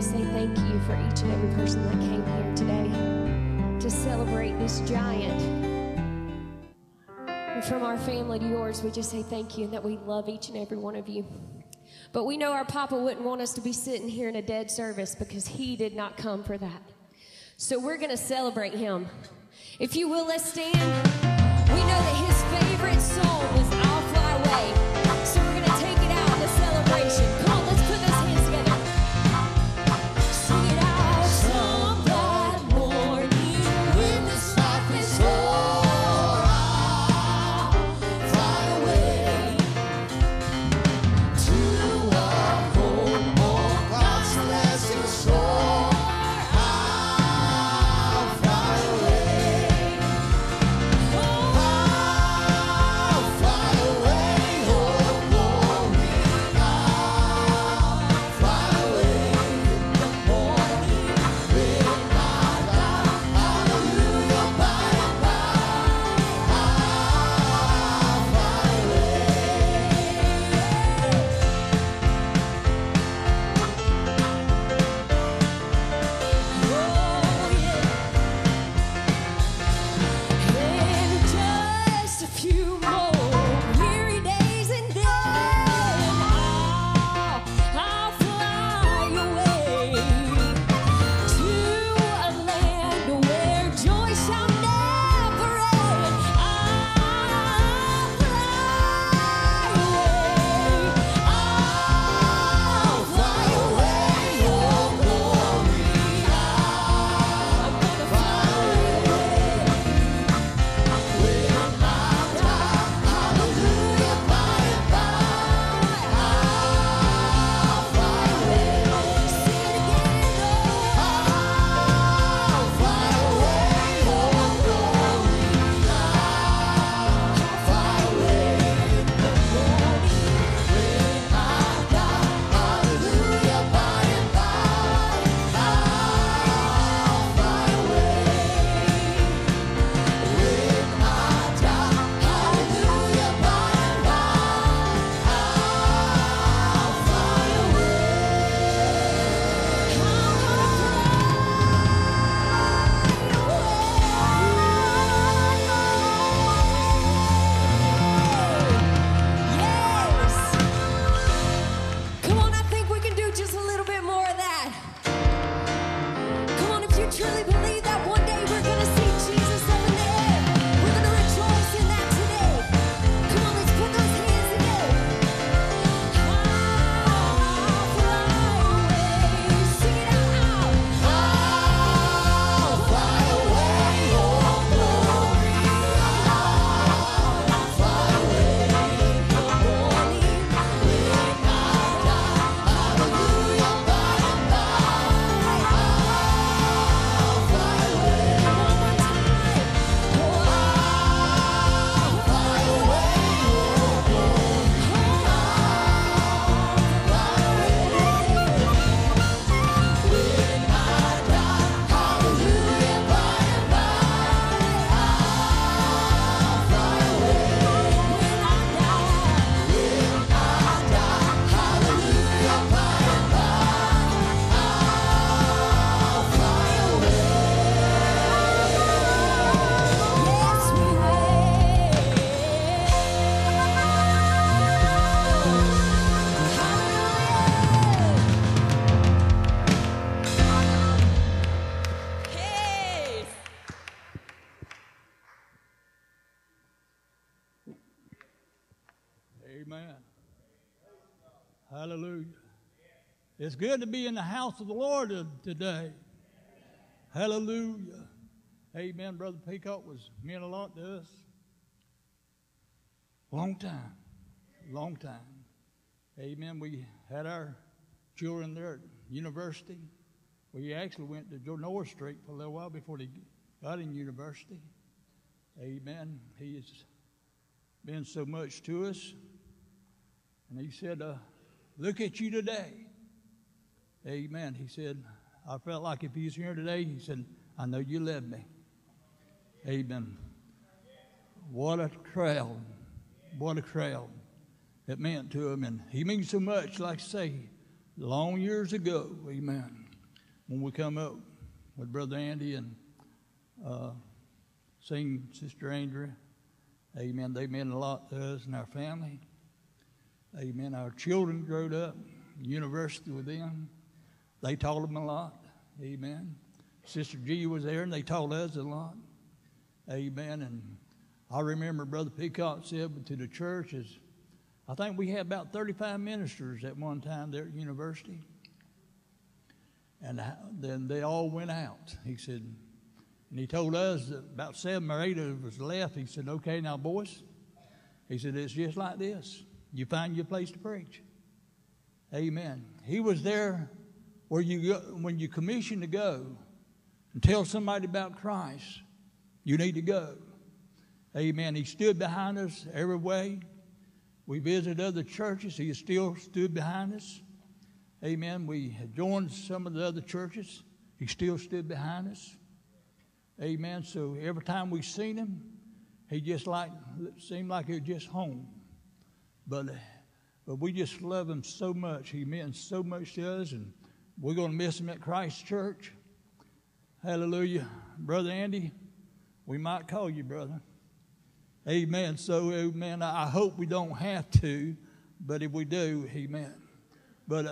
say thank you for each and every person that came here today to celebrate this giant. And from our family to yours, we just say thank you and that we love each and every one of you. But we know our Papa wouldn't want us to be sitting here in a dead service because he did not come for that. So we're going to celebrate him. If you will, let's stand. We know that his favorite song was I'll Fly Away. So we're going to take it out in the celebration. Come on, let's put those hands together. Sing it out. Some bright morning when this life is o'er, I'll fly away to a home on God's celestial shore. I'll fly away. I'll fly away, oh glory. I'll fly away in the morning when I die. Hallelujah, by and by. I'll fly away. In just a few more weary days and then I'll fly away to a land where joy shall never end. I'll fly away, oh glory. I'm gonna fly away when I die. Hallelujah, by and by. I'll fly away. Sing it again, oh. I'll fly away, oh glory. I'll fly away in the morning when I die. Hallelujah, by and by. I'll fly away when I die. Hallelujah, by and by. I'll fly away. Yes. Come on, I think we can do just a little bit more of that. Come on, if you truly believe that one day we're going to see Jesus over there, we're going to rejoice in that today. Come on, let's put those hands together. I'll fly away. Sing it out. I'll fly away, oh glory. I'll fly away in the morning when I die. Hallelujah, by and by. I'll fly away one more time. Oh, I'll fly away, oh glory. I'll fly away when I die. Hallelujah, by and by. I'll fly away when I die. When I die. Hallelujah, by and by. I'll fly away. Yes, we will. Hey. Amen. Hallelujah. It's good to be in the house of the Lord today. Hallelujah. Amen. Brother Peacock was meant a lot to us. Long time. Long time. Amen. We had our children there at university. We actually went to North Street for a little while before they got in university. Amen. He has been so much to us. And he said, look at you today. Amen. He said, I felt like if he's here today, he said, I know you love me. Amen. What a crowd. What a crowd it meant to him. And he means so much, like I say, long years ago. Amen. when we come up with Brother Andy and sing Sister Andrea. Amen. They meant a lot to us and our family. Amen. Our children grew up in university with them. They taught them a lot. Amen. Sister G was there, and they taught us a lot. Amen. And I remember Brother Peacock said to the churches, I think we had about 35 ministers at one time there at university. And then they all went out. He said, and he told us that about 7 or 8 of us left. He said, okay, now, boys. He said, it's just like this. You find your place to preach. Amen. He was there where you go, when you commission to go and tell somebody about Christ, you need to go. Amen. He stood behind us every way. We visited other churches. He still stood behind us. Amen. We had joined some of the other churches. He still stood behind us. Amen. So every time we seen him, he just seemed like he was just home. But we just love him so much. He meant so much to us, and we're going to miss him at Christ Church. Hallelujah. Brother Andy, we might call you, brother. Amen. So, amen, I hope we don't have to, but if we do, amen. But,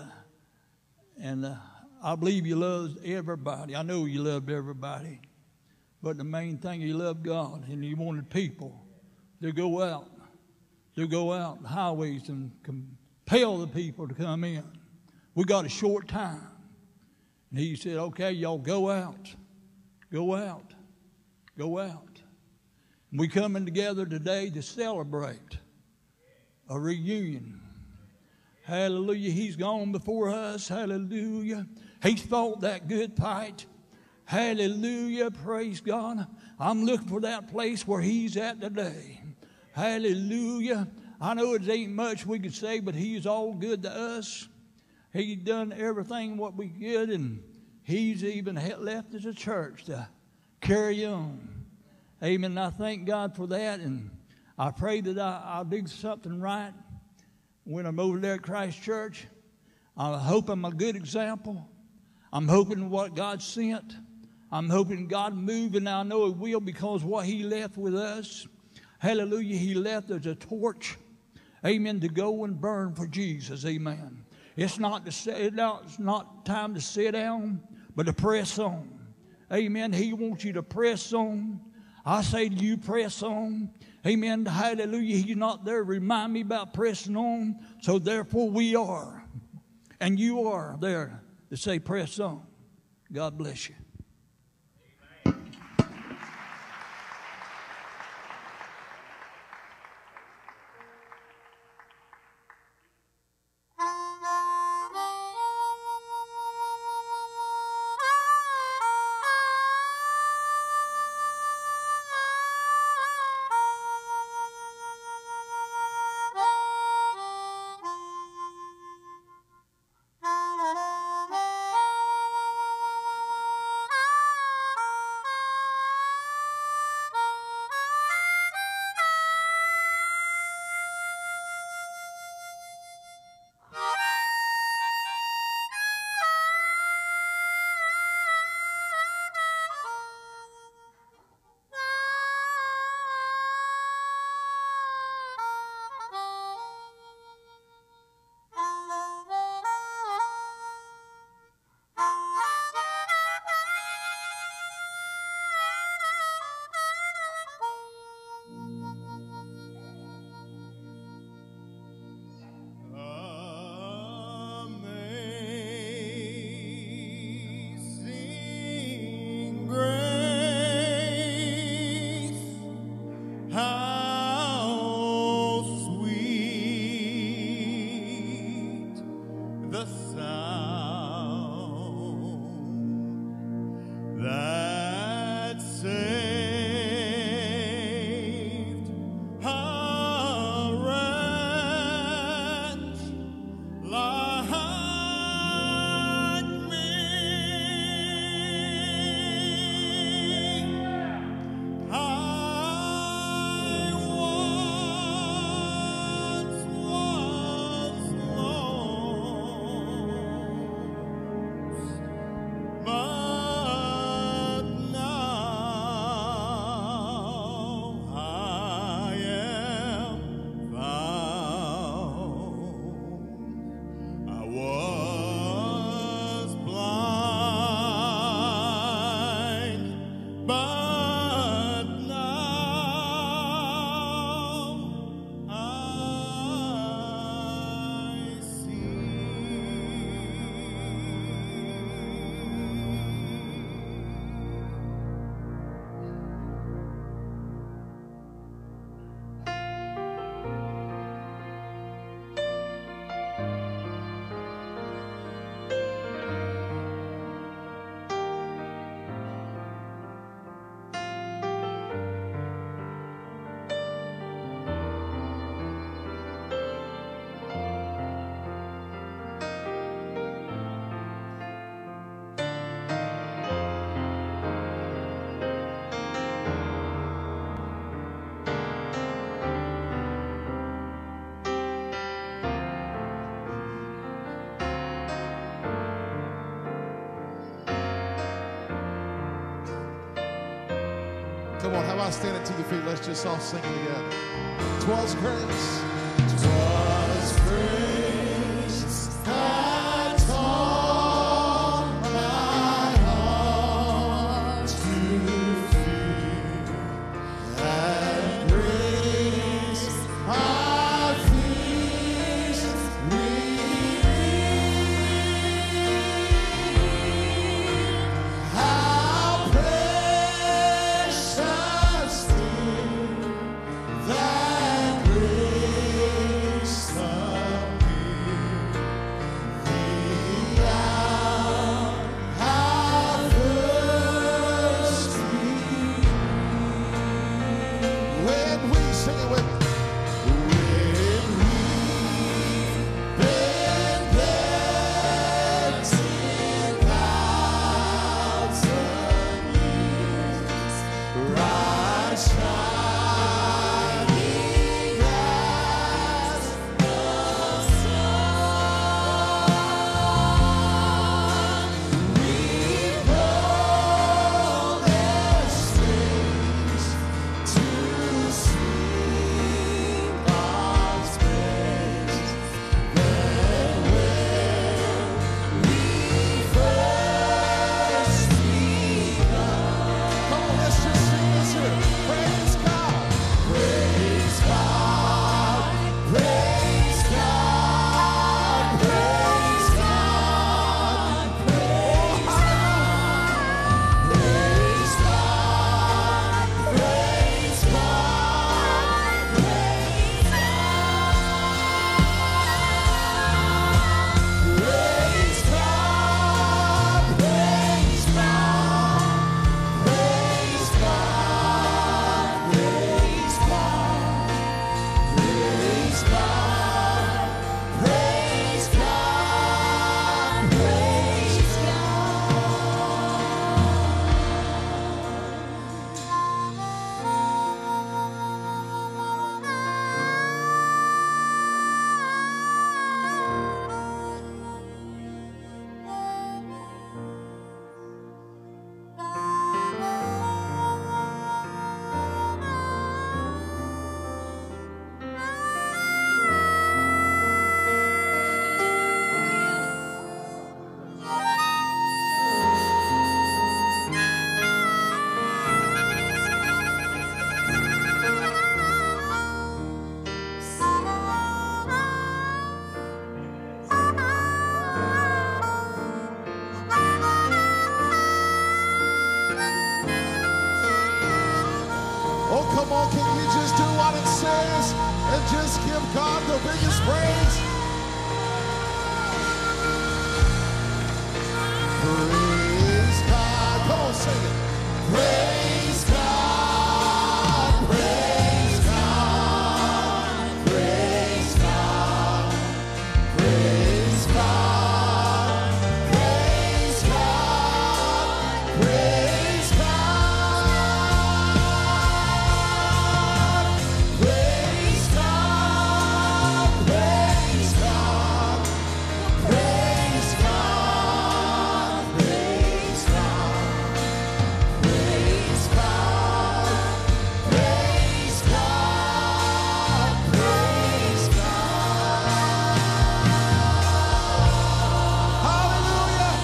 I believe you love everybody. I know you loved everybody. But the main thing, you loved God, and you wanted people to go out the highways and compel the people to come in. We got a short time. And he said, okay, y'all go out. Go out. Go out. And we coming together today to celebrate a reunion. Hallelujah. He's gone before us. Hallelujah. He's fought that good fight. Hallelujah. Praise God. I'm looking for that place where he's at today. Hallelujah. I know it ain't much we could say, but he's all good to us. He's done everything what we could, and he's even left us a church to carry on. Amen. I thank God for that, and I pray that I'll do something right when I'm over there at Christ Church. I hope I'm a good example. I'm hoping what God sent. I'm hoping God moved, and I know He will, because what He left with us, hallelujah, He left us a torch, amen, to go and burn for Jesus, amen. It's not time to sit down, but to press on, amen. He wants you to press on. I say to you, press on, amen, hallelujah. He's not there to remind me about pressing on, so therefore we are, and you are there to say press on. God bless you. Come on, how about standing to your feet? Let's just all sing together. 'Twas grace. 'Twas grace that taught my heart to fear, that grace my fears relieved. How precious thing that grace appeared. The hour how thirsty When we sing it with when we've been there 10,000 years, bright shining as the sun, we've boldest things to sing God's praise. Then when we first begun, come on, let's just sing this here. Praise God. praise God, praise God, praise God, praise God, praise God, praise God, praise God, praise God, praise God, praise God, praise God, praise God, praise God, praise Oh, come on, can you just do what it says and just give God the biggest praise? Praise God. Come on, sing it. Praise God, praise God, praise God, praise God, praise God, praise God, praise God, praise God, praise God, praise God. Praise God, praise God, praise God. Hallelujah.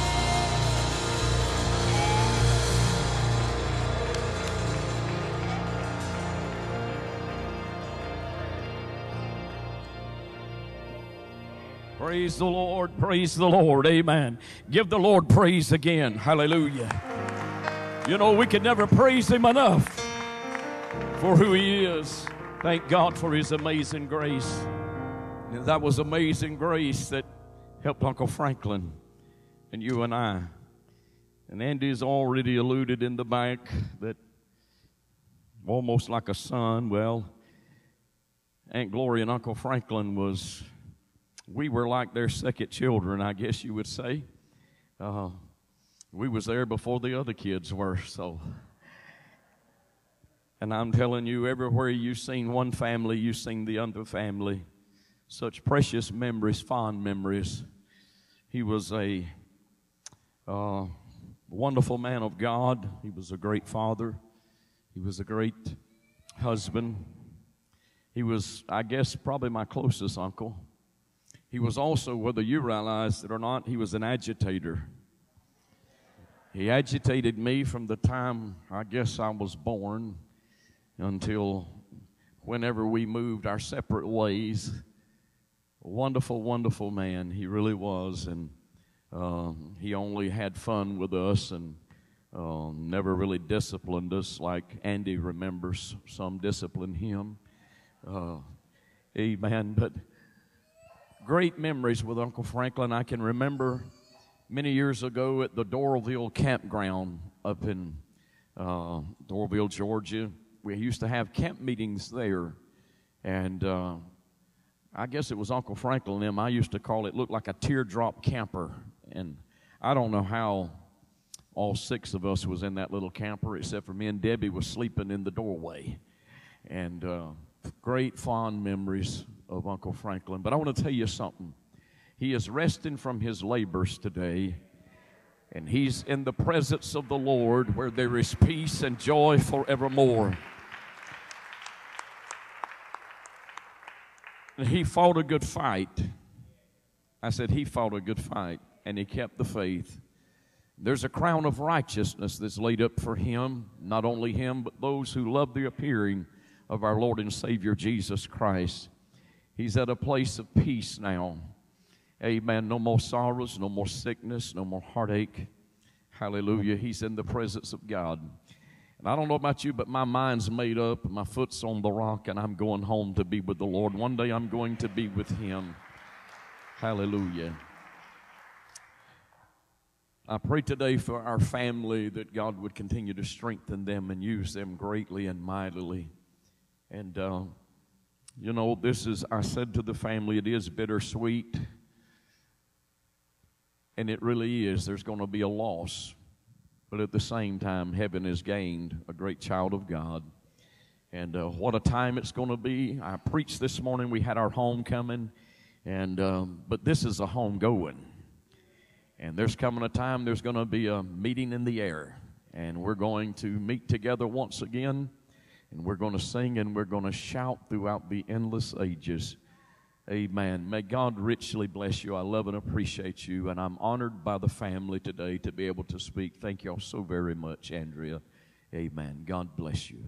Praise the Lord, praise the Lord, amen. Give the Lord praise again, hallelujah. You know, we can never praise Him enough for who He is. Thank God for His amazing grace. And that was amazing grace that helped Uncle Franklin and you and I. And Andy's already alluded in the back that almost like a son, well, Aunt Gloria and Uncle Franklin we were like their second children, I guess you would say. We was there before the other kids were, so. And I'm telling you, everywhere you've seen one family, you've seen the other family. Such precious memories, fond memories. He was a wonderful man of God. He was a great father. He He was a great husband. He was, I guess, probably my closest uncle. He was also, whether you realized it or not, he was an agitator. He agitated me from the time, I guess, I was born until whenever we moved our separate ways. A wonderful, wonderful man. He really was. And he only had fun with us and never really disciplined us like Andy remembers some discipline him. Amen. But great memories with Uncle Franklin. I can remember many years ago at the Doralville campground up in Doralville, Georgia. We used to have camp meetings there. And I guess it was Uncle Franklin and them. I used to call it, looked like a teardrop camper. And I don't know how all 6 of us was in that little camper, except for me and Debbie was sleeping in the doorway. And great fond memories of Uncle Franklin. But I want to tell you something. He is resting from his labors today, and he's in the presence of the Lord where there is peace and joy forevermore. And he fought a good fight. I said he fought a good fight, and he kept the faith. There's a crown of righteousness that's laid up for him, not only him, but those who love the appearing of our Lord and Savior Jesus Christ. He's at a place of peace now. Amen. No more sorrows, no more sickness, no more heartache. Hallelujah. He's in the presence of God. And I don't know about you, but my mind's made up, my foot's on the rock, and I'm going home to be with the Lord. One day I'm going to be with him. Hallelujah. I pray today for our family that God would continue to strengthen them and use them greatly and mightily. And, you know, this is, I said to the family, it is bittersweet. And it really is. There's going to be a loss. But at the same time, heaven has gained a great child of God. And what a time it's going to be. I preached this morning. We had our homecoming. But this is a home going. And there's coming a time there's going to be a meeting in the air. And we're going to meet together once again. And we're going to sing and we're going to shout throughout the endless ages. Amen. May God richly bless you. I love and appreciate you. And I'm honored by the family today to be able to speak. Thank you all so very much, Andrea. Amen. God bless you.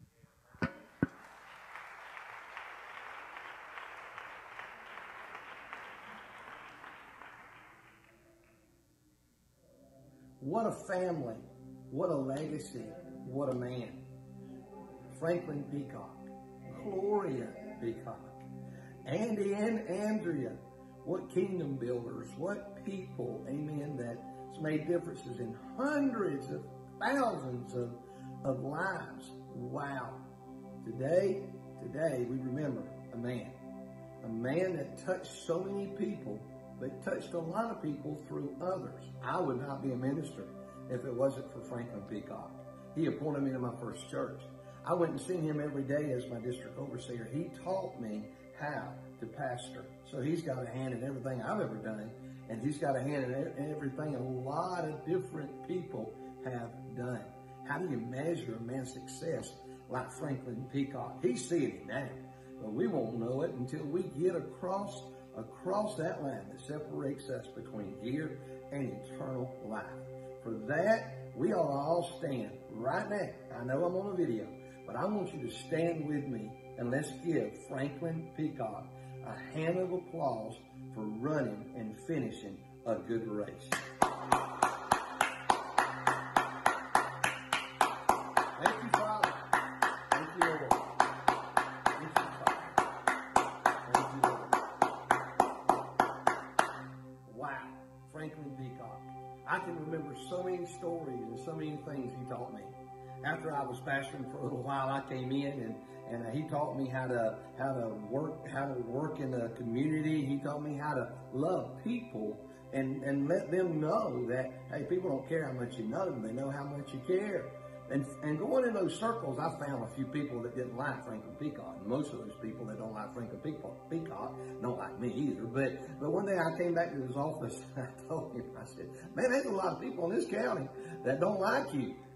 What a family. What a legacy. What a man. Franklin Peacock. Gloria Peacock. Andy and Andrea, what kingdom builders, what people, amen, that's made differences in hundreds of thousands of lives. Wow. Today we remember a man that touched so many people, but touched a lot of people through others. I would not be a minister if it wasn't for Franklin Peacock. He appointed me to my first church. I went and seen him every day as my district overseer. He taught me how to pastor. So he's got a hand in everything I've ever done, and he's got a hand in everything a lot of different people have done. How do you measure a man's success like Franklin Peacock? He's seeing it now, but we won't know it until we get across that line that separates us between here and eternal life. For that, we ought to all stand right now. I know I'm on a video, but I want you to stand with me. And let's give Franklin Peacock a hand of applause for running and finishing a good race. Thank you, Father. Thank you, Lord. Thank you, Father. Thank you, Lord. Wow, Franklin Peacock. I can remember so many stories and so many things he taught me. After I was pastoring for a little while, I came in and he taught me how to work in the community. He taught me how to love people and let them know that, hey, people don't care how much you know them. They know how much you care. And going in those circles, I found a few people that didn't like Franklin Peacock. And most of those people that don't like Franklin Peacock don't like me either. But one day I came back to his office and I told him, I said, man, there's a lot of people in this county that don't like you.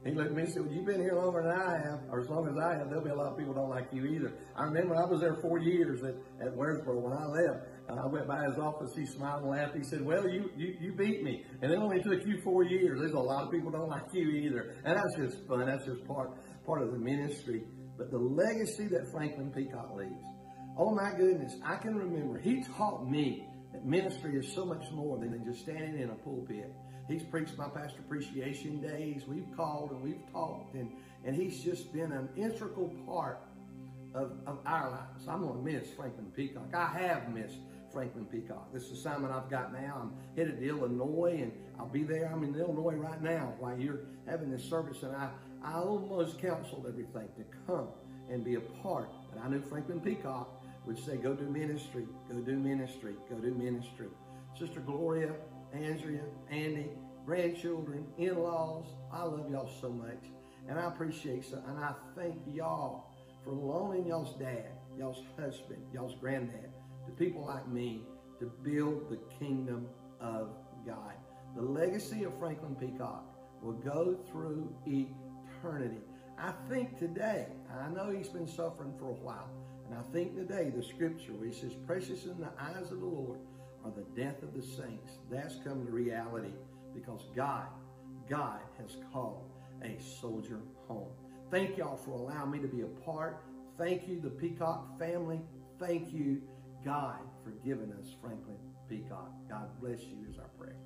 He looked at me and said, well, you've been here longer than I have, or as long as I have, there'll be a lot of people who don't like you either. I remember I was there 4 years at Waresboro when I left. I went by his office, he smiled and laughed. He said, well, you beat me. And it only took you 4 years. There's a lot of people who don't like you either. And that's just fun. That's just part of the ministry. But the legacy that Franklin Peacock leaves, oh my goodness, I can remember. He taught me that ministry is so much more than just standing in a pulpit. He's preached my pastor appreciation days. We've called and we've talked, and he's just been an integral part of our lives. I'm going to miss Franklin Peacock. I have missed Franklin Peacock. This assignment I've got now, I'm headed to Illinois, and I'll be there. I'm in Illinois right now while you're having this service, and I almost counseled everything to come and be a part. But I knew Franklin Peacock would say, go do ministry, go do ministry, go do ministry. Sister Gloria, Andrea, Andy, grandchildren, in-laws, I love y'all so much. And I appreciate so, and I thank y'all for loaning y'all's dad, y'all's husband, y'all's granddad to people like me to build the kingdom of God. The legacy of Franklin Peacock will go through eternity. I think today, I know he's been suffering for a while, and I think today the scripture where he says, precious in the eyes of the Lord are the death of the saints. That's come to reality because God has called a soldier home. Thank y'all for allowing me to be a part. Thank you, the Peacock family. Thank you, God, for giving us Franklin Peacock. God bless you is our prayer.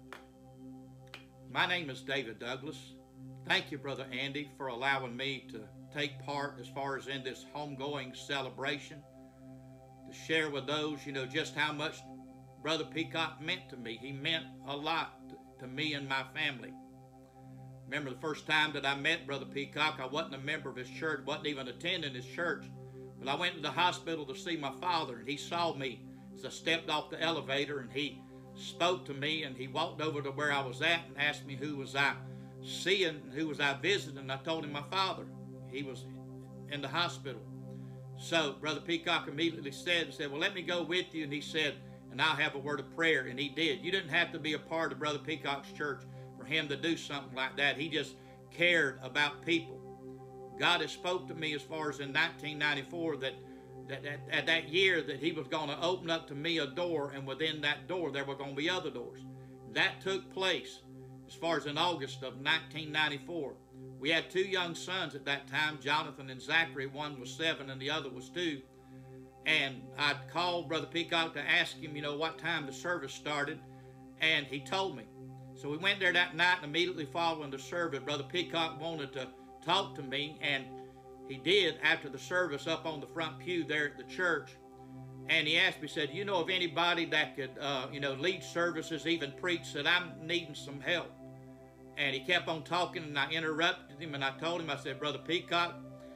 My name is David Douglas. Thank you, Brother Andy, for allowing me to take part as far as in this homegoing celebration, to share with those, just how much Brother Peacock meant to me. He meant a lot to me and my family. Remember the first time that I met Brother Peacock, I wasn't a member of his church, wasn't even attending his church, but I went to the hospital to see my father, and he saw me as I stepped off the elevator, and he spoke to me, and he walked over to where I was at and asked me who was I seeing, who was I visiting, and I told him my father. He was in the hospital. So Brother Peacock immediately said, well, let me go with you, and he said, and I'll have a word of prayer, and he did. You didn't have to be a part of Brother Peacock's church for him to do something like that. He just cared about people. God has spoke to me as far as in 1994 that at that year that he was going to open up to me a door, and within that door there were going to be other doors. That took place as far as in August of 1994. We had two young sons at that time, Jonathan and Zachary. One was 7 and the other was 2. And I called Brother Peacock to ask him, what time the service started, and he told me. So we went there that night, and immediately following the service, Brother Peacock wanted to talk to me, and he did after the service up on the front pew there at the church. And he asked me, said, of anybody that could, lead services, even preach, said, I'm needing some help. And he kept on talking, and I interrupted him, and I told him, I said, Brother Peacock,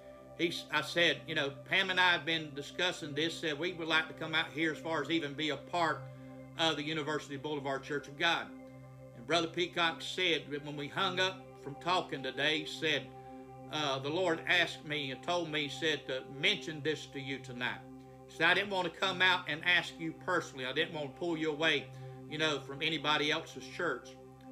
I said, Pam and I have been discussing this, said we would like to come out here as far as even be a part of the University Boulevard Church of God. And Brother Peacock said, when we hung up from talking today, said, the Lord asked me and told me, said, to mention this to you tonight. He said, I didn't want to come out and ask you personally. I didn't want to pull you away, from anybody else's church.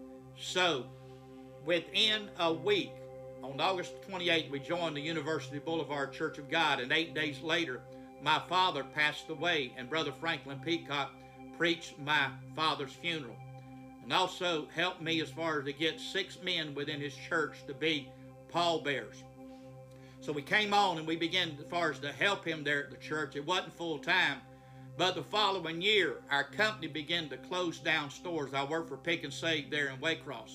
So, within a week, on August 28th, we joined the University Boulevard Church of God, and 8 days later, my father passed away, and Brother Franklin Peacock preached my father's funeral, and also helped me as far as to get 6 men within his church to be pallbearers. So we came on, and we began as far as to help him there at the church. It wasn't full time, but the following year, our company began to close down stores. I worked for Pick and Save there in Waycross.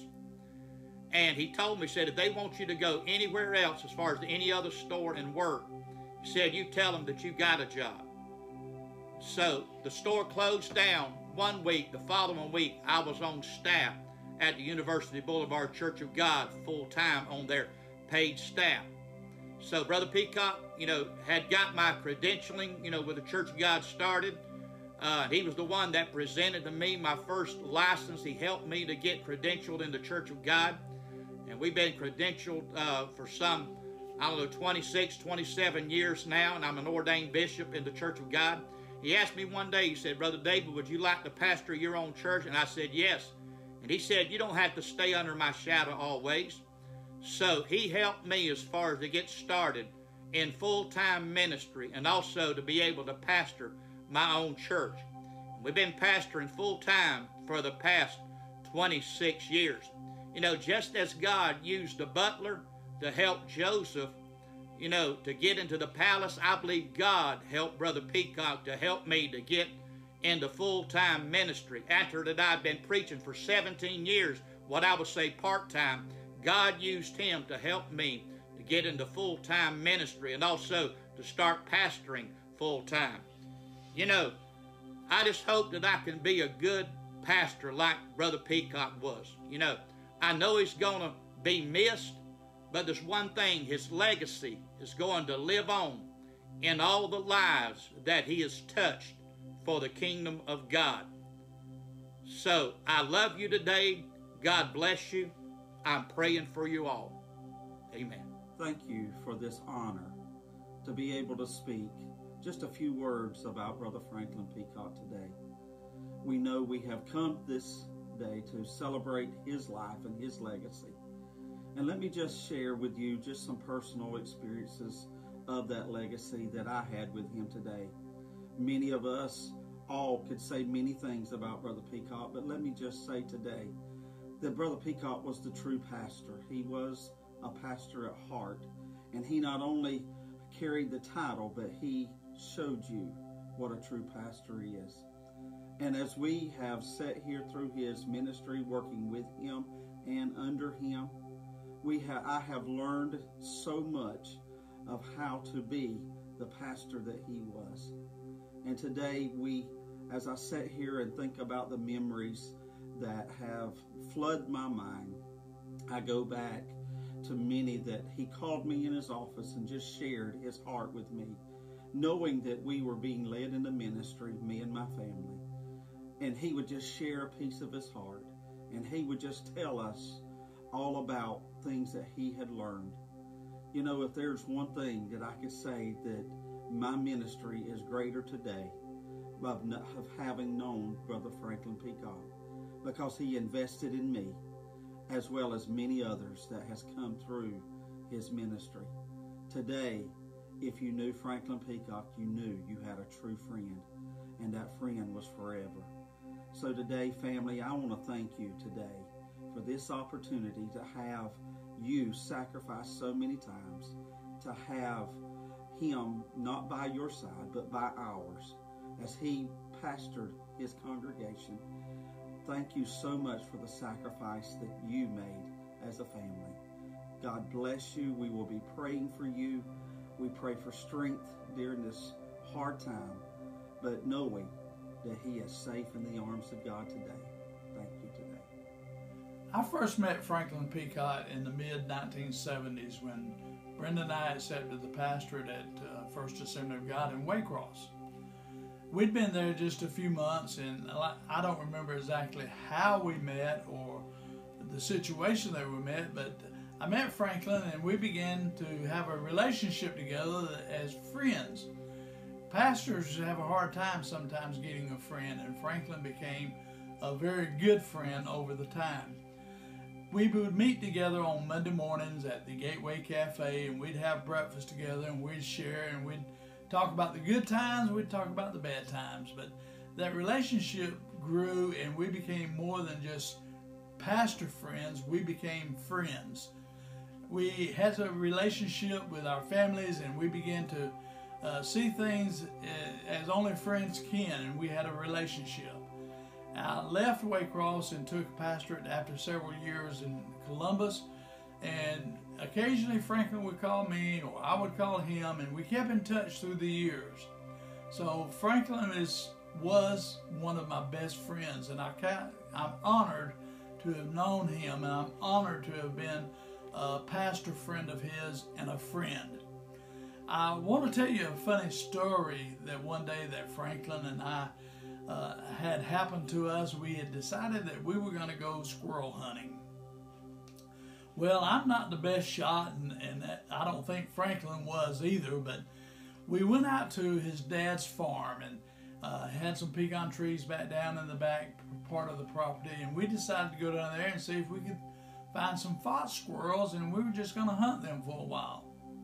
And he told me, said, if they want you to go anywhere else as far as to any other store and work, he said, you tell them that you got a job. So the store closed down 1 week. The following week, I was on staff at the University Boulevard Church of God full time on their paid staff. So Brother Peacock, had got my credentialing, with the Church of God started. He was the one that presented to me my first license. He helped me to get credentialed in the Church of God. And we've been credentialed for some, 26, 27 years now, and I'm an ordained bishop in the Church of God. He asked me one day, he said, Brother David, would you like to pastor your own church? And I said, yes. And he said, you don't have to stay under my shadow always. So he helped me as far as to get started in full-time ministry and also to be able to pastor my own church. We've been pastoring full-time for the past 26 years. You know, just as God used the butler to help Joseph, you know, to get into the palace, I believe God helped Brother Peacock to help me to get into full-time ministry. After that I've been preaching for 17 years, what I would say part-time, God used him to help me to get into full-time ministry and also to start pastoring full-time. You know, I just hope that I can be a good pastor like Brother Peacock was. You know, I know he's going to be missed, but there's one thing, his legacy is going to live on in all the lives that he has touched for the kingdom of God. So I love you today. God bless you. I'm praying for you all. Amen. Thank you for this honor to be able to speak just a few words about Brother Franklin Peacock today. We know we have come this day to celebrate his life and his legacy. And let me just share with you just some personal experiences of that legacy that I had with him today. Many of us all could say many things about Brother Peacock, but let me just say today that Brother Peacock was the true pastor. He was a pastor at heart, and he not only carried the title, but he showed you what a true pastor is. And as we have sat here through his ministry, working with him and under him, I have learned so much of how to be the pastor that he was. And today as I sit here and think about the memories that have flooded my mind, I go back to many that he called me in his office and just shared his heart with me, knowing that we were being led into ministry, me and my family. And he would just share a piece of his heart, and he would just tell us all about things that he had learned. You know, if there's one thing that I could say, that my ministry is greater today of having known Brother Franklin Peacock, because he invested in me as well as many others that has come through his ministry. Today, if you knew Franklin Peacock, you knew you had a true friend, and that friend was forever. So today, family, I want to thank you today for this opportunity to have you sacrifice so many times, to have him not by your side, but by ours, as he pastored his congregation. Thank you so much for the sacrifice that you made as a family. God bless you. We will be praying for you. We pray for strength during this hard time, but knowing that he is safe in the arms of God today. Thank you today. I first met Franklin Peacock in the mid-1970s when Brenda and I accepted the pastorate at First Assembly of God in Waycross. We'd been there just a few months, and I don't remember exactly how we met or the situation that we met, but I met Franklin and we began to have a relationship together as friends. Pastors have a hard time sometimes getting a friend, and Franklin became a very good friend over the time. We would meet together on Monday mornings at the Gateway Cafe, and we'd have breakfast together, and we'd share, and we'd talk about the good times, we'd talk about the bad times. But that relationship grew, and we became more than just pastor friends, we became friends. We had a relationship with our families, and we began to see things as only friends can, and we had a relationship. I left Waycross and took a pastorate after several years in Columbus, and occasionally Franklin would call me or I would call him, and we kept in touch through the years. So Franklin was one of my best friends, and I'm honored to have known him, and I'm honored to have been a pastor friend of his and a friend. I want to tell you a funny story that one day that Franklin and I had happened to us. We had decided that we were going to go squirrel hunting. Well, I'm not the best shot, and I don't think Franklin was either, but we went out to his dad's farm and had some pecan trees back down in the back part of the property, and we decided to go down there and see if we could find some fox squirrels, and we were just going to hunt them for a while.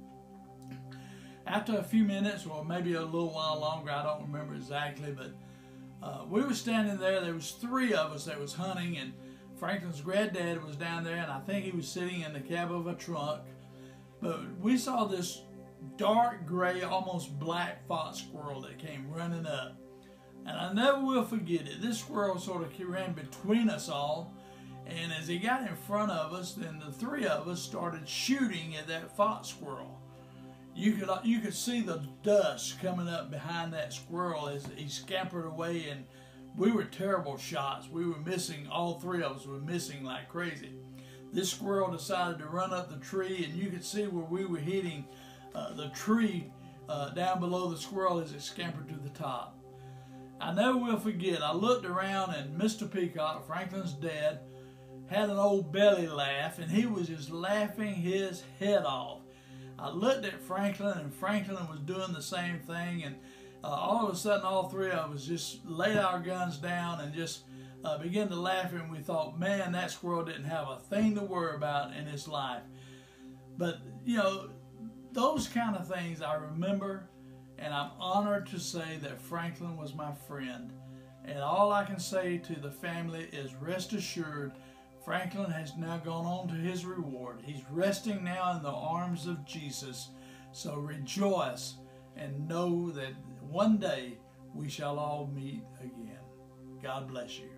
After a few minutes, or maybe a little while longer, I don't remember exactly, but we were standing there. There was 3 of us that was hunting, and Franklin's granddad was down there, and I think he was sitting in the cab of a truck. But we saw this dark gray, almost black fox squirrel that came running up. And I never will forget it. This squirrel sort of ran between us all, and as he got in front of us, then the 3 of us started shooting at that fox squirrel. You could see the dust coming up behind that squirrel as he scampered away, and we were terrible shots. We were missing, all 3 of us were missing like crazy. This squirrel decided to run up the tree, and you could see where we were hitting the tree down below the squirrel as it scampered to the top. I never will forget, I looked around, and Mr. Peacock, Franklin's dad, had an old belly laugh, and he was just laughing his head off. I looked at Franklin, and Franklin was doing the same thing, and all of a sudden all 3 of us just laid our guns down and just began to laugh, and we thought, man, that squirrel didn't have a thing to worry about in his life. But, you know, those kind of things I remember, and I'm honored to say that Franklin was my friend. And all I can say to the family is rest assured, Franklin has now gone on to his reward. He's resting now in the arms of Jesus. So rejoice and know that one day we shall all meet again. God bless you.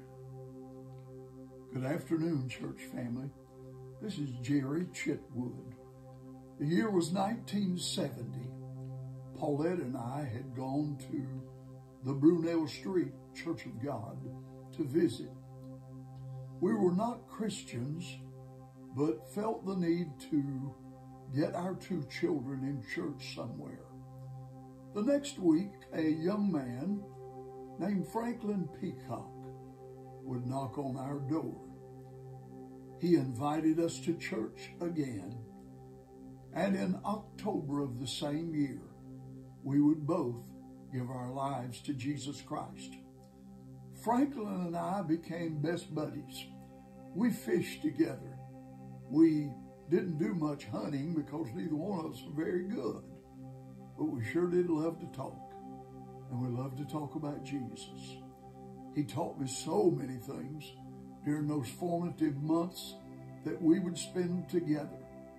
Good afternoon, church family. This is Jerry Chitwood. The year was 1970. Paulette and I had gone to the Brunel Street Church of God to visit. We were not Christians, but felt the need to get our 2 children in church somewhere. The next week, a young man named Franklin Peacock would knock on our door. He invited us to church again, and in October of the same year, we would both give our lives to Jesus Christ. Franklin and I became best buddies. We fished together. We didn't do much hunting because neither one of us were very good, but we sure did love to talk, and we loved to talk about Jesus. He taught me so many things during those formative months that we would spend together.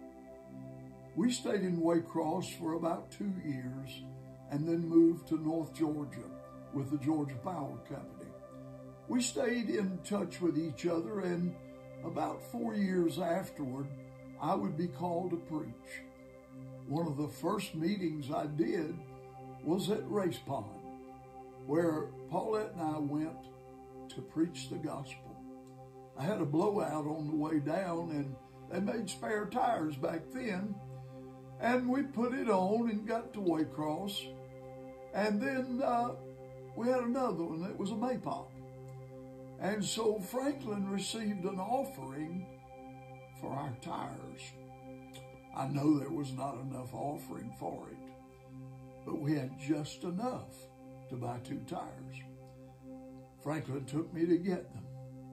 We stayed in Waycross for about 2 years and then moved to North Georgia with the Georgia Power Company. We stayed in touch with each other, and about 4 years afterward, I would be called to preach. One of the first meetings I did was at Race Pond, where Paulette and I went to preach the gospel. I had a blowout on the way down, and they made spare tires back then, and we put it on and got to Waycross, and then we had another one that was a Maypop. And so Franklin received an offering for our tires. I know there was not enough offering for it, but we had just enough to buy 2 tires. Franklin took me to get them.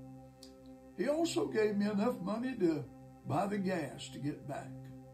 He also gave me enough money to buy the gas to get back.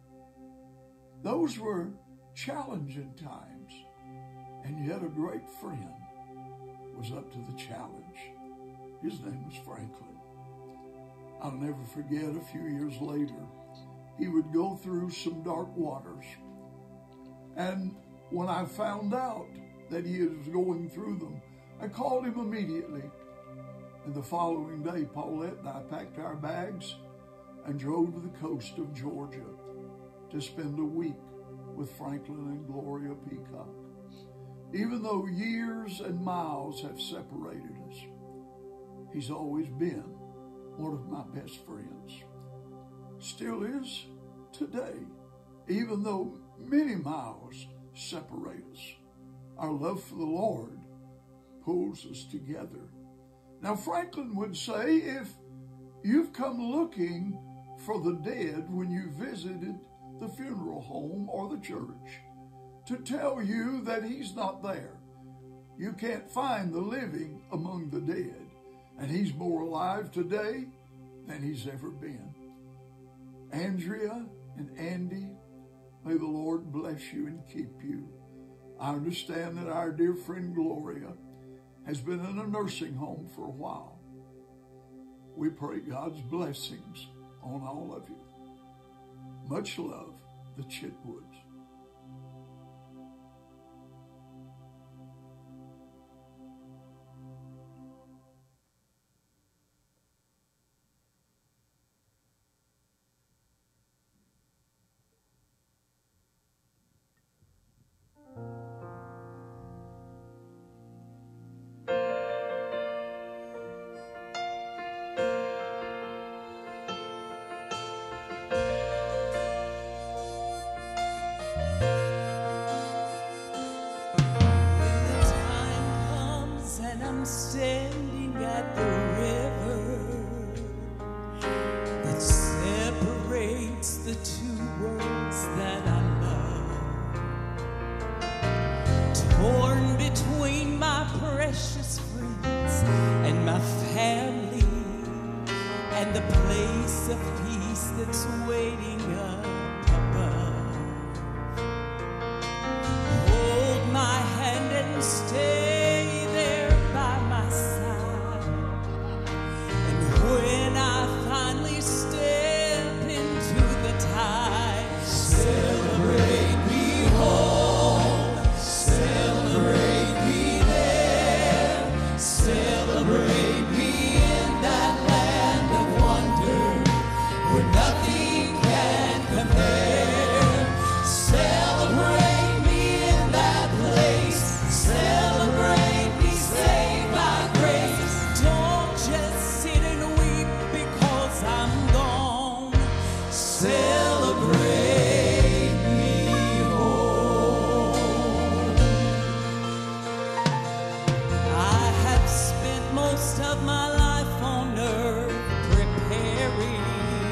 Those were challenging times, and yet a great friend was up to the challenge. His name was Franklin. I'll never forget, a few years later, he would go through some dark waters. And when I found out that he was going through them, I called him immediately. And the following day, Paulette and I packed our bags and drove to the coast of Georgia to spend a week with Franklin and Gloria Peacock. Even though years and miles have separated us, he's always been one of my best friends. Still is today, even though many miles separate us. Our love for the Lord pulls us together. Now, Franklin would say, if you've come looking for the dead when you visited the funeral home or the church, to tell you that he's not there. You can't find the living among the dead, and he's more alive today than he's ever been. Andrea and Andy, may the Lord bless you and keep you. I understand that our dear friend Gloria has been in a nursing home for a while. We pray God's blessings on all of you. Much love, the Chitwoods. Standing at the river that separates the two worlds that I love, torn between my precious friends and my family, and the place of peace that's waiting up above. Hold my hand and stay by my side, and when I finally step into the tide, celebrate me home, celebrate me there, celebrate me in that land of wonder where nothing can compare. Celebrate me in that place, celebrate me, saved by grace. Don't just sit and weep because I'm gone. Celebrate me home. I have spent most of my life on earth preparing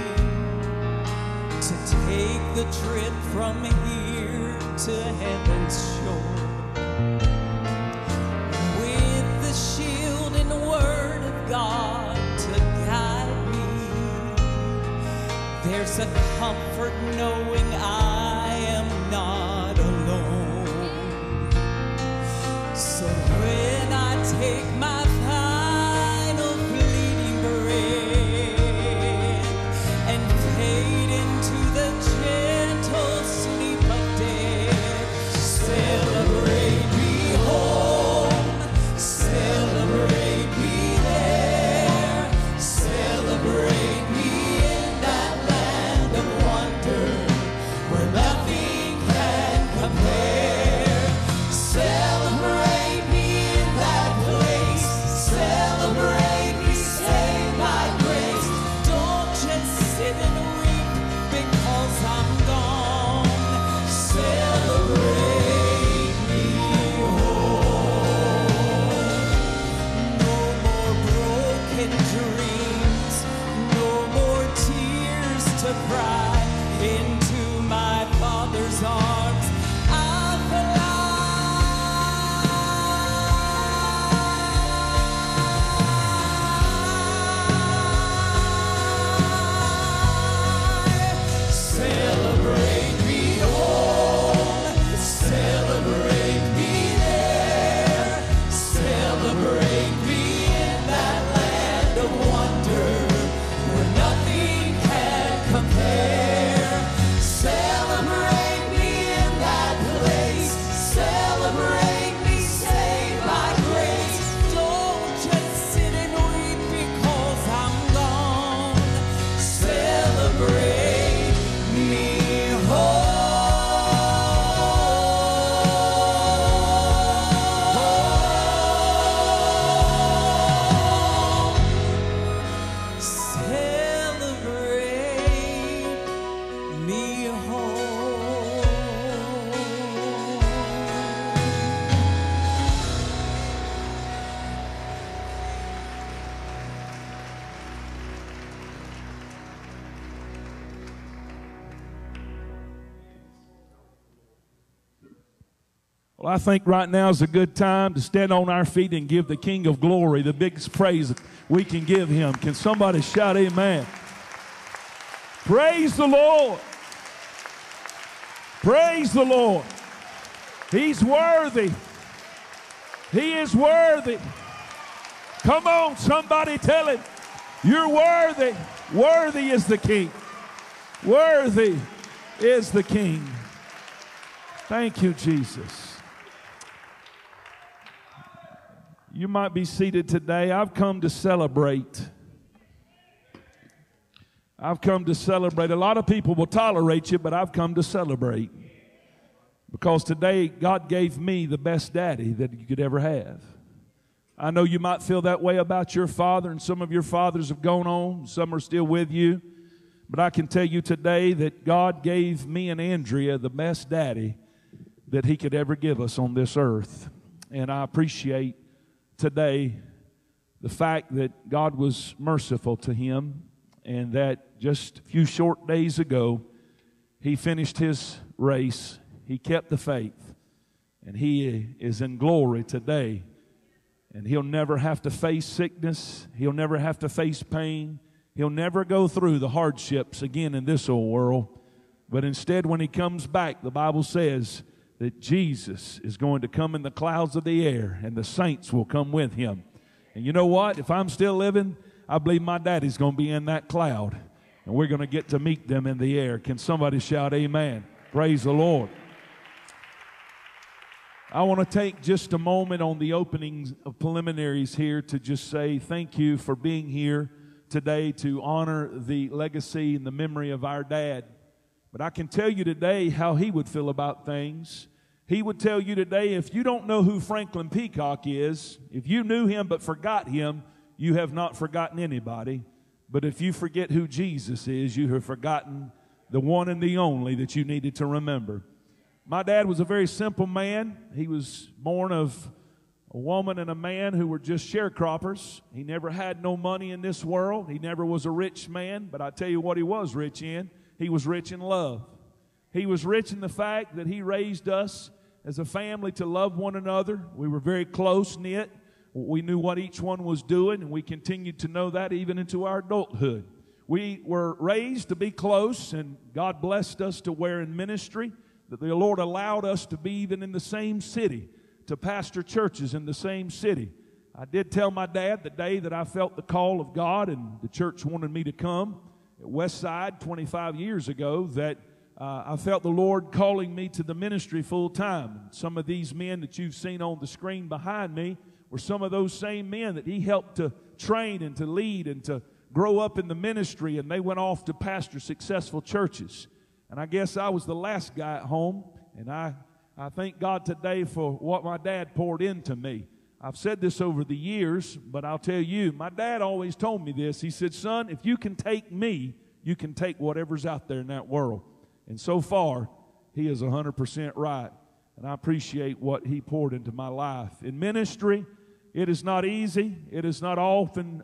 to take the trip from here to heaven's shore. With the shield and the word of God to guide me, there's a comfort knowing I am not alone. So when I take my final fleeting breath and fade into the gentle sleep of death, celebrate me home, celebrate me there, celebrate me in that land of wonder where nothing can compare. Celebrate me in that place, celebrate me, saved by grace. Don't just sit and weep because I'm gone. Celebrate me home. No more broken dreams, no more tears to cry. Into my Father's arms I'll fly. Celebrate me home, celebrate me there, celebrate me in that land of wonder where nothing can compare. Celebrate me in that place, celebrate me, saved by grace. Don't just sit and weep because I'm gone. Celebrate me home. Celebrate me home. Well, I think right now is a good time to stand on our feet and give the King of Glory the biggest praise we can give him. Can somebody shout amen? Praise the Lord. Praise the Lord. He's worthy. He is worthy. Come on, somebody tell him, you're worthy. Worthy is the King. Worthy is the King. Thank you, Jesus. You might be seated today. I've come to celebrate. I've come to celebrate. A lot of people will tolerate you, but I've come to celebrate. Because today, God gave me the best daddy that you could ever have. I know you might feel that way about your father, and some of your fathers have gone on. Some are still with you. But I can tell you today that God gave me and Andrea the best daddy that he could ever give us on this earth. And I appreciate today the fact that God was merciful to him, and that just a few short days ago, he finished his race. He kept the faith, and he is in glory today. And he'll never have to face sickness. He'll never have to face pain. He'll never go through the hardships again in this old world. But instead, when he comes back, the Bible says that Jesus is going to come in the clouds of the air, and the saints will come with him. And you know what? If I'm still living, I believe my daddy's going to be in that cloud, and we're going to get to meet them in the air. Can somebody shout amen? Praise the Lord. I want to take just a moment on the openings of preliminaries here to just say thank you for being here today to honor the legacy and the memory of our dad. But I can tell you today how he would feel about things. He would tell you today, if you don't know who Franklin Peacock is, if you knew him but forgot him, you have not forgotten anybody. But if you forget who Jesus is, you have forgotten the one and the only that you needed to remember. My dad was a very simple man. He was born of a woman and a man who were just sharecroppers. He never had no money in this world. He never was a rich man, but I tell you what he was rich in. He was rich in love. He was rich in the fact that he raised us as a family to love one another. We were very close-knit. We knew what each one was doing, and we continued to know that even into our adulthood. We were raised to be close, and God blessed us to where in ministry that the Lord allowed us to be even in the same city, to pastor churches in the same city. I did tell my dad the day that I felt the call of God and the church wanted me to come at Westside 25 years ago that I felt the Lord calling me to the ministry full time. Some of these men that you've seen on the screen behind me were some of those same men that he helped to train and to lead and to grow up in the ministry, and they went off to pastor successful churches. And I guess I was the last guy at home, and I thank God today for what my dad poured into me. I've said this over the years, but I'll tell you, my dad always told me this. He said, son, if you can take me, you can take whatever's out there in that world. And so far, he is 100% right. And I appreciate what he poured into my life. In ministry, it is not easy. It is not often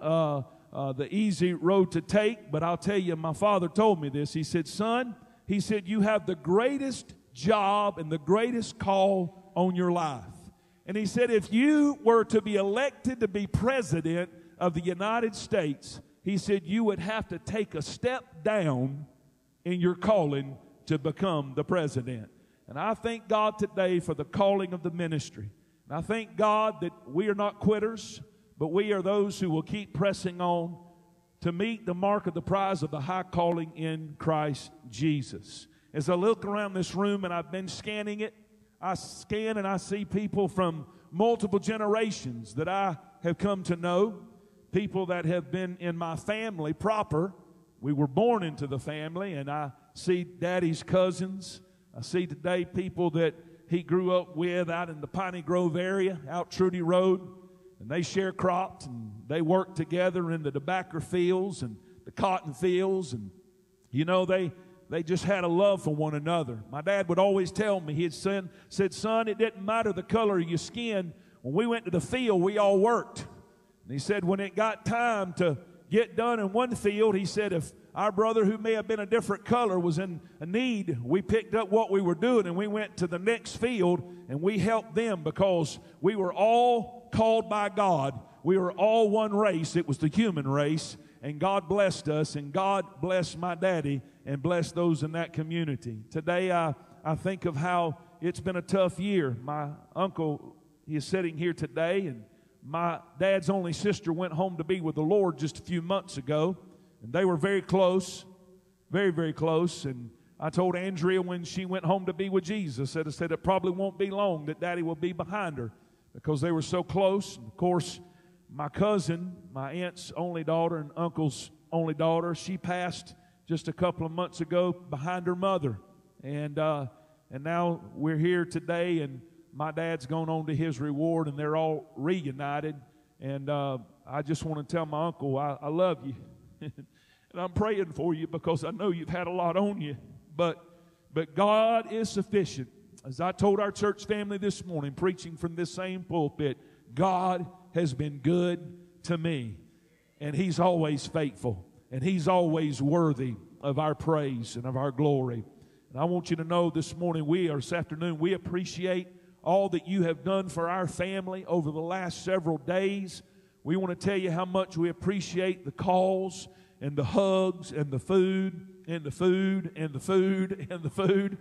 the easy road to take. But I'll tell you, my father told me this. He said, son, he said, you have the greatest job and the greatest call on your life. And he said, if you were to be elected to be president of the United States, he said, you would have to take a step down in your calling to become the president. And I thank God today for the calling of the ministry. And I thank God that we are not quitters, but we are those who will keep pressing on to meet the mark of the prize of the high calling in Christ Jesus. As I look around this room and I've been scanning it, I scan and I see people from multiple generations that I have come to know, people that have been in my family proper. We were born into the family, and I see Daddy's cousins. I see today people that he grew up with out in the Piney Grove area, out Trudy Road, and they sharecropped, and they worked together in the tobacco fields and the cotton fields, and you know, they just had a love for one another. My dad would always tell me, he had said, son, it didn't matter the color of your skin. When we went to the field, we all worked. And he said when it got time to get done in one field, he said if our brother who may have been a different color was in a need, we picked up what we were doing and we went to the next field and we helped them because we were all called by God. We were all one race. It was the human race. and God blessed us, and God blessed my daddy and blessed those in that community. Today I think of how it's been a tough year. My uncle, he is sitting here today, and my dad's only sister went home to be with the Lord just a few months ago, and they were very close, very, very close. And I told Andrea when she went home to be with Jesus, I said it probably won't be long that Daddy will be behind her, because they were so close. And of course, my cousin, my aunt's only daughter and uncle's only daughter, she passed just a couple of months ago behind her mother. And now we're here today, and my dad's gone on to his reward, and they're all reunited. And I just want to tell my uncle, I love you. And I'm praying for you, because I know you've had a lot on you. But God is sufficient. As I told our church family this morning, preaching from this same pulpit, God has been good to me. And He's always faithful. And He's always worthy of our praise and of our glory. And I want you to know this morning, this afternoon, we appreciate all that you have done for our family over the last several days. We want to tell you how much we appreciate the calls and the hugs and the food and the food and the food and the food.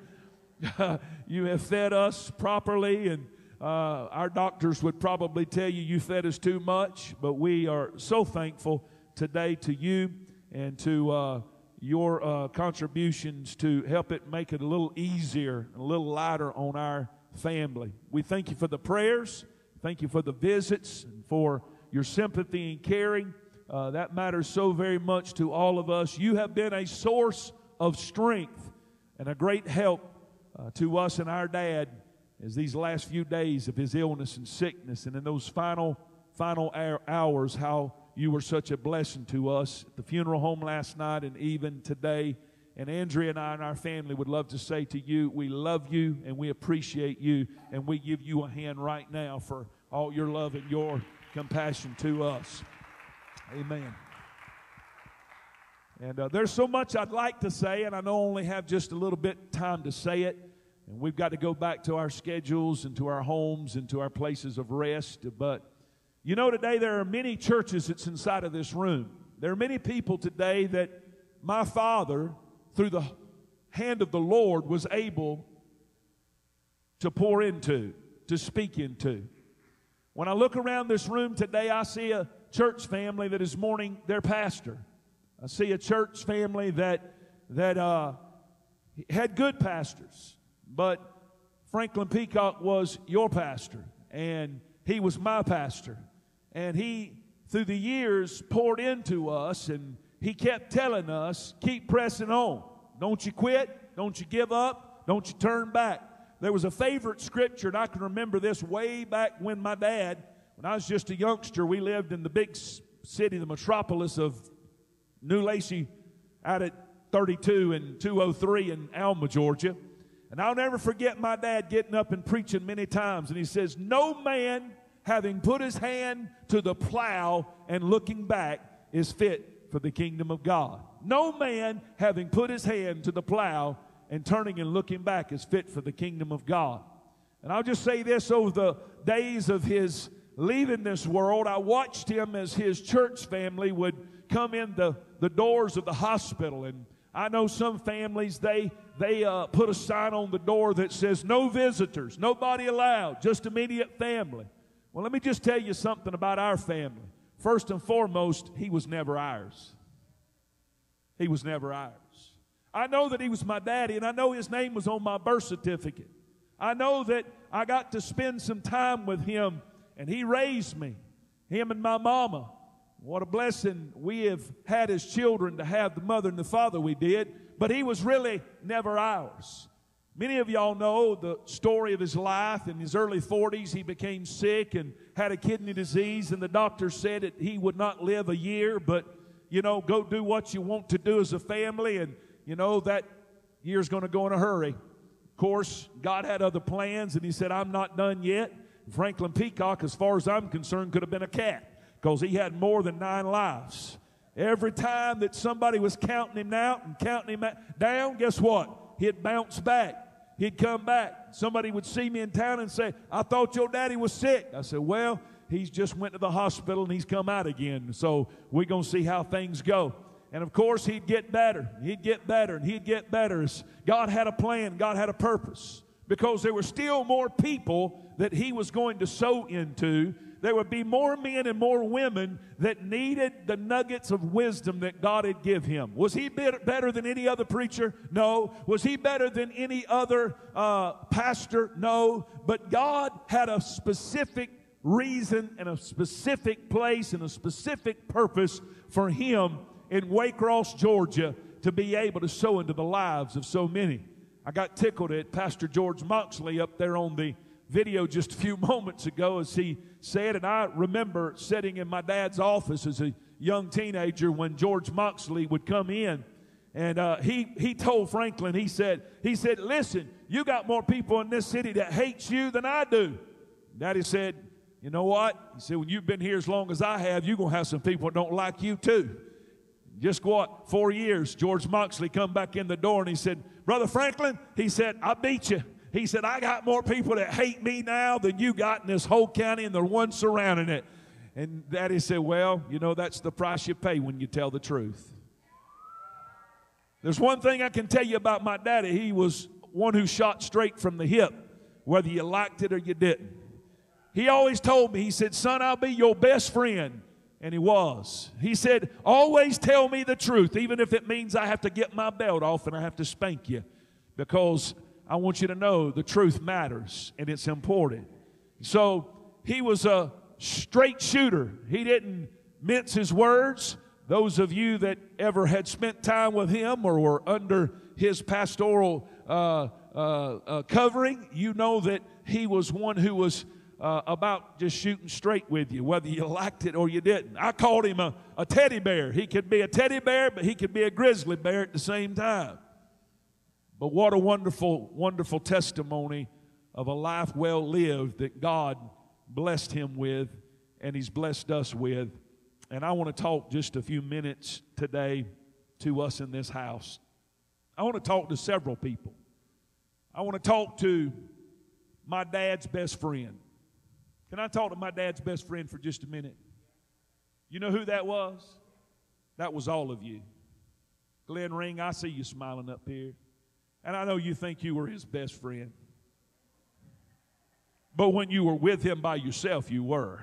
You have fed us properly, and our doctors would probably tell you fed us too much, but we are so thankful today to you and to your contributions to help it make it a little easier and a little lighter on our family. We thank you for the prayers, thank you for the visits, and for your sympathy and caring. That matters so very much to all of us. You have been a source of strength and a great help to us and our dad as these last few days of his illness and sickness, and in those final hours, how you were such a blessing to us at the funeral home last night and even today. And Andrea and I and our family would love to say to you, we love you and we appreciate you, and we give you a hand right now for all your love and your compassion to us. Amen. And there's so much I'd like to say, and I know I only have just a little bit time to say it. And we've got to go back to our schedules and to our homes and to our places of rest. But, you know, today there are many churches that's inside of this room. There are many people today that my father, through the hand of the Lord, was able to pour into, to speak into. When I look around this room today, I see a church family that is mourning their pastor. I see a church family that had good pastors, but Franklin Peacock was your pastor, and he was my pastor. And he, through the years, poured into us, and he kept telling us, keep pressing on. Don't you quit. Don't you give up. Don't you turn back. There was a favorite scripture, and I can remember this way back when my dad, when I was just a youngster, we lived in the big city, the metropolis of New Lacey, out at 32 and 203 in Alma, Georgia. And I'll never forget my dad getting up and preaching many times. And he says, no man having put his hand to the plow and looking back is fit for the kingdom of God. No man having put his hand to the plow and turning and looking back is fit for the kingdom of God. And I'll just say this, over the days of his leaving this world, I watched him as his church family would come in the doors of the hospital. And I know some families, they put a sign on the door that says, no visitors, nobody allowed, just immediate family. Well, let me just tell you something about our family. First and foremost, he was never ours. He was never ours. I know that he was my daddy, and I know his name was on my birth certificate. I know that I got to spend some time with him, and he raised me, him and my mama. What a blessing we have had as children to have the mother and the father we did, but he was really never ours. Many of y'all know the story of his life. In his early 40s, he became sick and had a kidney disease, and the doctor said that he would not live a year, but, you know, go do what you want to do as a family, and, you know, that year's going to go in a hurry. Of course, God had other plans, and he said, I'm not done yet. Franklin Peacock, as far as I'm concerned, could have been a cat, because he had more than 9 lives. Every time that somebody was counting him out and counting him down, guess what? He'd bounce back. He'd come back. Somebody would see me in town and say, I thought your daddy was sick. I said, well, he's just went to the hospital and he's come out again. So we're going to see how things go. And of course, he'd get better. He'd get better, and he'd get better. God had a plan. God had a purpose. Because there were still more people that he was going to sow into. There would be more men and more women that needed the nuggets of wisdom that God had given him. Was he better than any other preacher? No. Was he better than any other pastor? No. But God had a specific reason and a specific place and a specific purpose for him in Waycross, Georgia, to be able to sow into the lives of so many. I got tickled at Pastor George Moxley up there on the video just a few moments ago as he said, and I remember sitting in my dad's office as a young teenager when George Moxley would come in, and he told Franklin, he said, listen, you got more people in this city that hates you than I do. Daddy said, you know what? He said, when you've been here as long as I have, you're going to have some people that don't like you too. Just what? 4 years, George Moxley come back in the door and he said, Brother Franklin, he said, I beat you. He said, I got more people that hate me now than you got in this whole county and the ones surrounding it. And Daddy said, well, you know, that's the price you pay when you tell the truth. There's one thing I can tell you about my daddy. He was one who shot straight from the hip, whether you liked it or you didn't. He always told me, he said, son, I'll be your best friend. And he was. He said, always tell me the truth, even if it means I have to get my belt off and I have to spank you, because I want you to know the truth matters and it's important. So he was a straight shooter. He didn't mince his words. Those of you that ever had spent time with him or were under his pastoral covering, you know that he was one who was about just shooting straight with you, whether you liked it or you didn't. I called him a teddy bear. He could be a teddy bear, but he could be a grizzly bear at the same time. But what a wonderful, wonderful testimony of a life well lived that God blessed him with and he's blessed us with. And I want to talk just a few minutes today to us in this house. I want to talk to several people. I want to talk to my dad's best friend. Can I talk to my dad's best friend for just a minute? You know who that was? That was all of you. Glenn Ring, I see you smiling up here. And I know you think you were his best friend. But when you were with him by yourself, you were.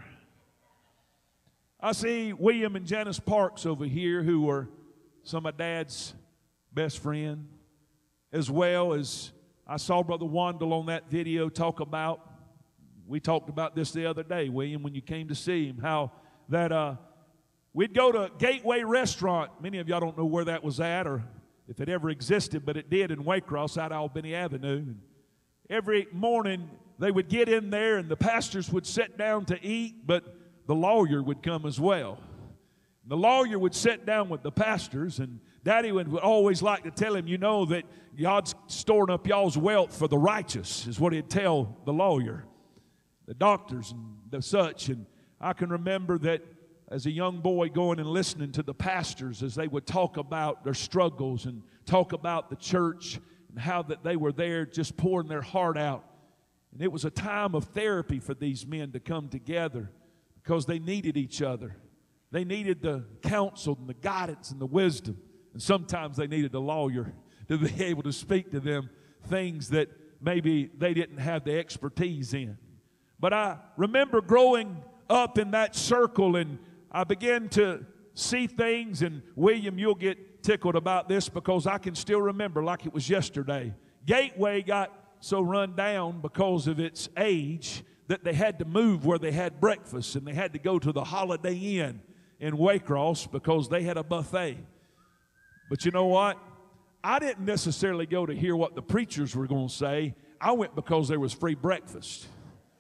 I see William and Janice Parks over here, who were some of Dad's best friend, as well as I saw Brother Wandel on that video talk about. We talked about this the other day, William, when you came to see him, how that we'd go to Gateway Restaurant. Many of y'all don't know where that was at or if it ever existed, but it did in Waycross out Albany Avenue. And every morning they would get in there and the pastors would sit down to eat, but the lawyer would come as well. And the lawyer would sit down with the pastors, and Daddy would always like to tell him, you know, that God's storing up y'all's wealth for the righteous, is what he'd tell the lawyer, the doctors and the such. And I can remember that as a young boy going and listening to the pastors as they would talk about their struggles and talk about the church and how that they were there just pouring their heart out. And it was a time of therapy for these men to come together because they needed each other. They needed the counsel and the guidance and the wisdom. And sometimes they needed a lawyer to be able to speak to them things that maybe they didn't have the expertise in. But I remember growing up in that circle, and I began to see things, and William, you'll get tickled about this because I can still remember like it was yesterday. Gateway got so run down because of its age that they had to move where they had breakfast, and they had to go to the Holiday Inn in Waycross because they had a buffet. But you know what? I didn't necessarily go to hear what the preachers were going to say. I went because there was free breakfast.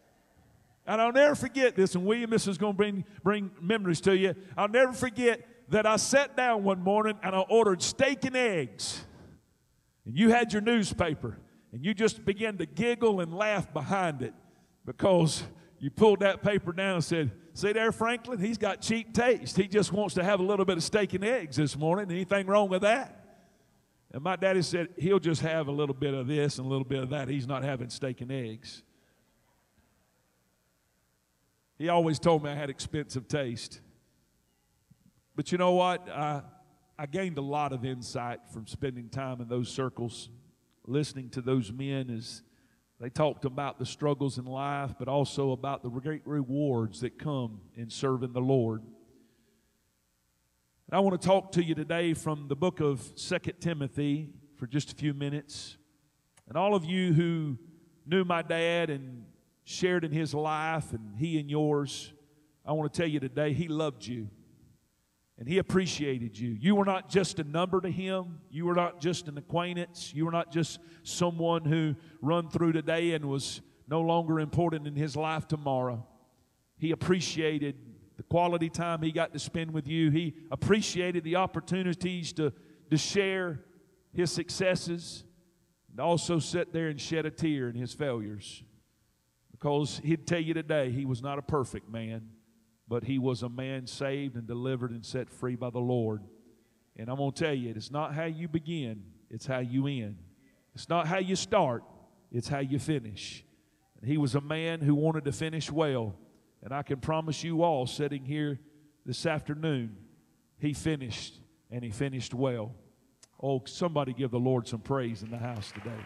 And I'll never forget this, and William, this is going to bring memories to you. I'll never forget that I sat down one morning and I ordered steak and eggs. And you had your newspaper, and you just began to giggle and laugh behind it because you pulled that paper down and said, see there, Franklin, he's got cheap taste. He just wants to have a little bit of steak and eggs this morning. Anything wrong with that? And my daddy said, he'll just have a little bit of this and a little bit of that. He's not having steak and eggs. He always told me I had expensive taste. But you know what? I gained a lot of insight from spending time in those circles, listening to those men as they talked about the struggles in life, but also about the great rewards that come in serving the Lord. And I want to talk to you today from the book of 2 Timothy for just a few minutes. And all of you who knew my dad and shared in his life and he in yours, I want to tell you today, he loved you. And he appreciated you. You were not just a number to him. You were not just an acquaintance. You were not just someone who run through today and was no longer important in his life tomorrow. He appreciated the quality time he got to spend with you. He appreciated the opportunities to share his successes and also sit there and shed a tear in his failures. Because he'd tell you today he was not a perfect man, but he was a man saved and delivered and set free by the Lord. And I'm going to tell you, it's not how you begin, it's how you end. It's not how you start, it's how you finish. And he was a man who wanted to finish well. And I can promise you all sitting here this afternoon, he finished, and he finished well. Oh, somebody give the Lord some praise in the house today.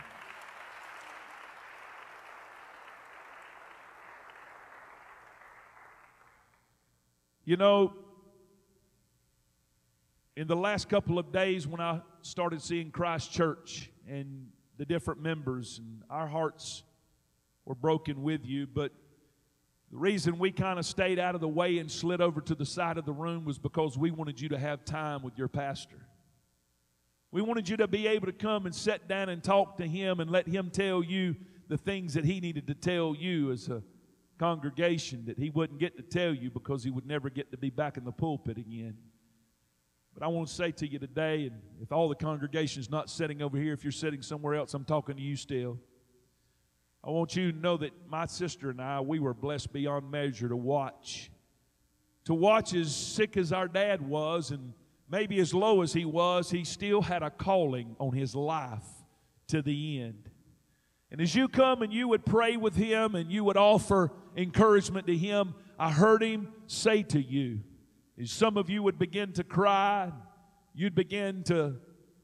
You know, in the last couple of days when I started seeing Christ Church and the different members, and our hearts were broken with you, but the reason we kind of stayed out of the way and slid over to the side of the room was because we wanted you to have time with your pastor. We wanted you to be able to come and sit down and talk to him and let him tell you the things that he needed to tell you as a congregation that he wouldn't get to tell you because he would never get to be back in the pulpit again. But I want to say to you today, and if all the congregation is not sitting over here, if you're sitting somewhere else, I'm talking to you still. I want you to know that my sister and I, we were blessed beyond measure to watch. To watch as sick as our dad was and maybe as low as he was, he still had a calling on his life to the end. And as you come and you would pray with him and you would offer encouragement to him, I heard him say to you, as some of you would begin to cry, you'd begin to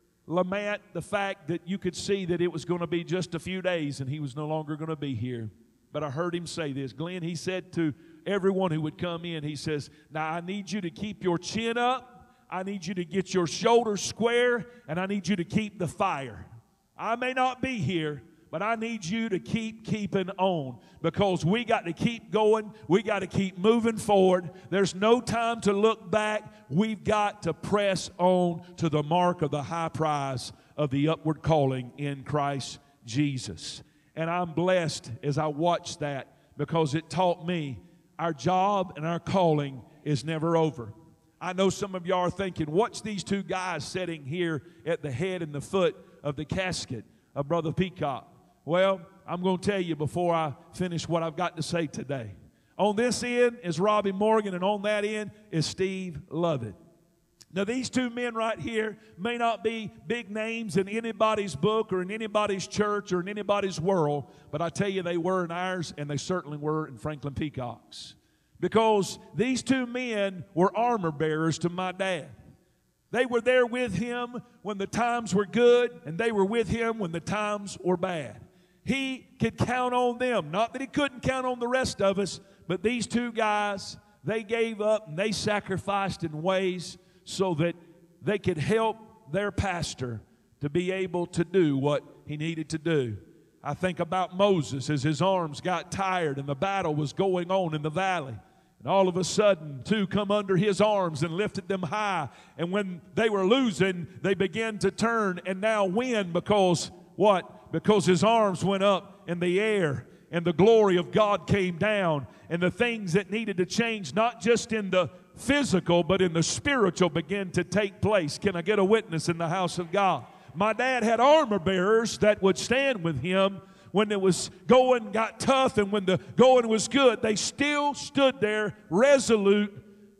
lament the fact that you could see that it was going to be just a few days and he was no longer going to be here. But I heard him say this. Glenn, he said to everyone who would come in, he says, now I need you to keep your chin up, I need you to get your shoulders square, and I need you to keep the fire. I may not be here, but I need you to keep keeping on because we got to keep going. We got to keep moving forward. There's no time to look back. We've got to press on to the mark of the high prize of the upward calling in Christ Jesus. And I'm blessed as I watched that because it taught me our job and our calling is never over. I know some of y'all are thinking, what's these two guys sitting here at the head and the foot of the casket of Brother Peacock? Well, I'm going to tell you before I finish what I've got to say today. On this end is Robbie Morgan, and on that end is Steve Lovett. Now, these two men right here may not be big names in anybody's book or in anybody's church or in anybody's world, but I tell you they were in ours, and they certainly were in Franklin Peacock's. Because these two men were armor bearers to my dad. They were there with him when the times were good, and they were with him when the times were bad. He could count on them. Not that he couldn't count on the rest of us, but these two guys, they gave up and they sacrificed in ways so that they could help their pastor to be able to do what he needed to do. I think about Moses as his arms got tired and the battle was going on in the valley. And all of a sudden, two come under his arms and lifted them high. And when they were losing, they began to turn and now win because what? Because his arms went up in the air and the glory of God came down. And the things that needed to change, not just in the physical, but in the spiritual, began to take place. Can I get a witness in the house of God? My dad had armor bearers that would stand with him when it was going got tough and when the going was good. They still stood there resolute,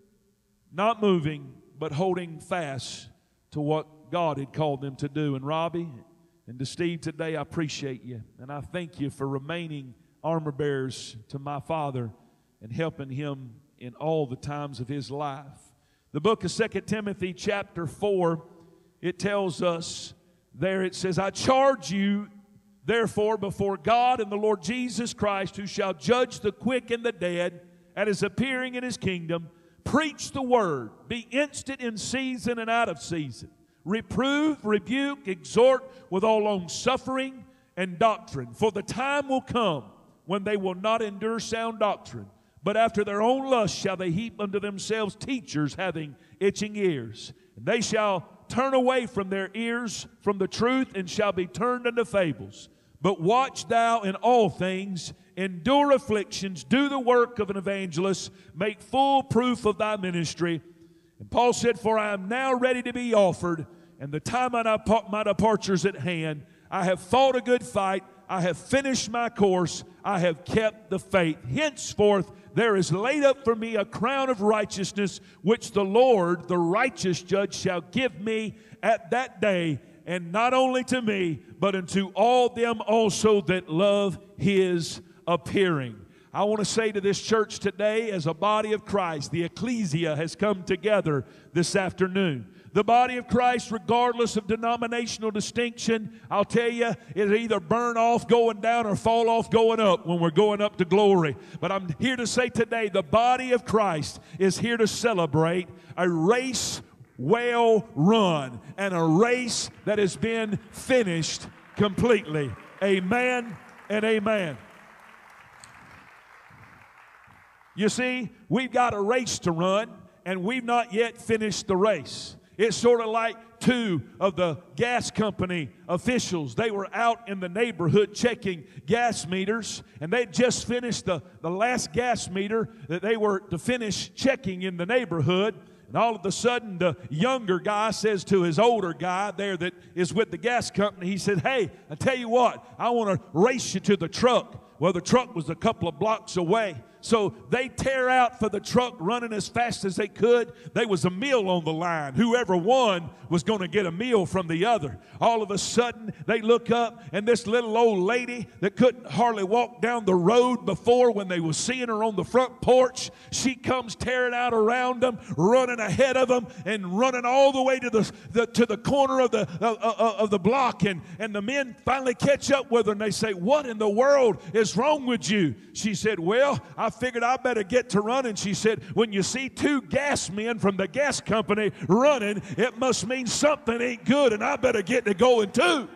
not moving, but holding fast to what God had called them to do. And Robbie and to Steve today, I appreciate you. And I thank you for remaining armor bearers to my father and helping him in all the times of his life. The book of 2 Timothy chapter 4, it tells us there, it says, I charge you, therefore, before God and the Lord Jesus Christ, who shall judge the quick and the dead at his appearing in his kingdom, preach the word, be instant in season and out of season. Reprove, rebuke, exhort with all long-suffering and doctrine. For the time will come when they will not endure sound doctrine, but after their own lust shall they heap unto themselves teachers having itching ears. And they shall turn away from their ears from the truth, and shall be turned unto fables. But watch thou in all things, endure afflictions, do the work of an evangelist, make full proof of thy ministry. And Paul said, for I am now ready to be offered, and the time of my departure is at hand. I have fought a good fight, I have finished my course, I have kept the faith. Henceforth there is laid up for me a crown of righteousness, which the Lord, the righteous judge, shall give me at that day, and not only to me, but unto all them also that love his appearing. I want to say to this church today, as a body of Christ, the ecclesia has come together this afternoon. The body of Christ, regardless of denominational distinction, I'll tell you, it'll either burn off going down or fall off going up when we're going up to glory. But I'm here to say today, the body of Christ is here to celebrate a race well run and a race that has been finished completely. Amen and amen. You see, we've got a race to run, and we've not yet finished the race. It's sort of like two of the gas company officials. They were out in the neighborhood checking gas meters, and they'd just finished the last gas meter that they were to finish checking in the neighborhood. And all of a sudden, the younger guy says to his older guy there that is with the gas company, he said, hey, I tell you what, I want to race you to the truck. Well, the truck was a couple of blocks away. So they tear out for the truck, running as fast as they could. There was a meal on the line. Whoever won was going to get a meal from the other. All of a sudden, they look up, and this little old lady that couldn't hardly walk down the road before, when they were seeing her on the front porch, she comes tearing out around them, running ahead of them, and running all the way to the corner of the block. And the men finally catch up with her, and they say, what in the world is wrong with you? She said, well, I figured I better get to running. She said, when you see two gas men from the gas company running, it must mean something ain't good, and I better get to going too.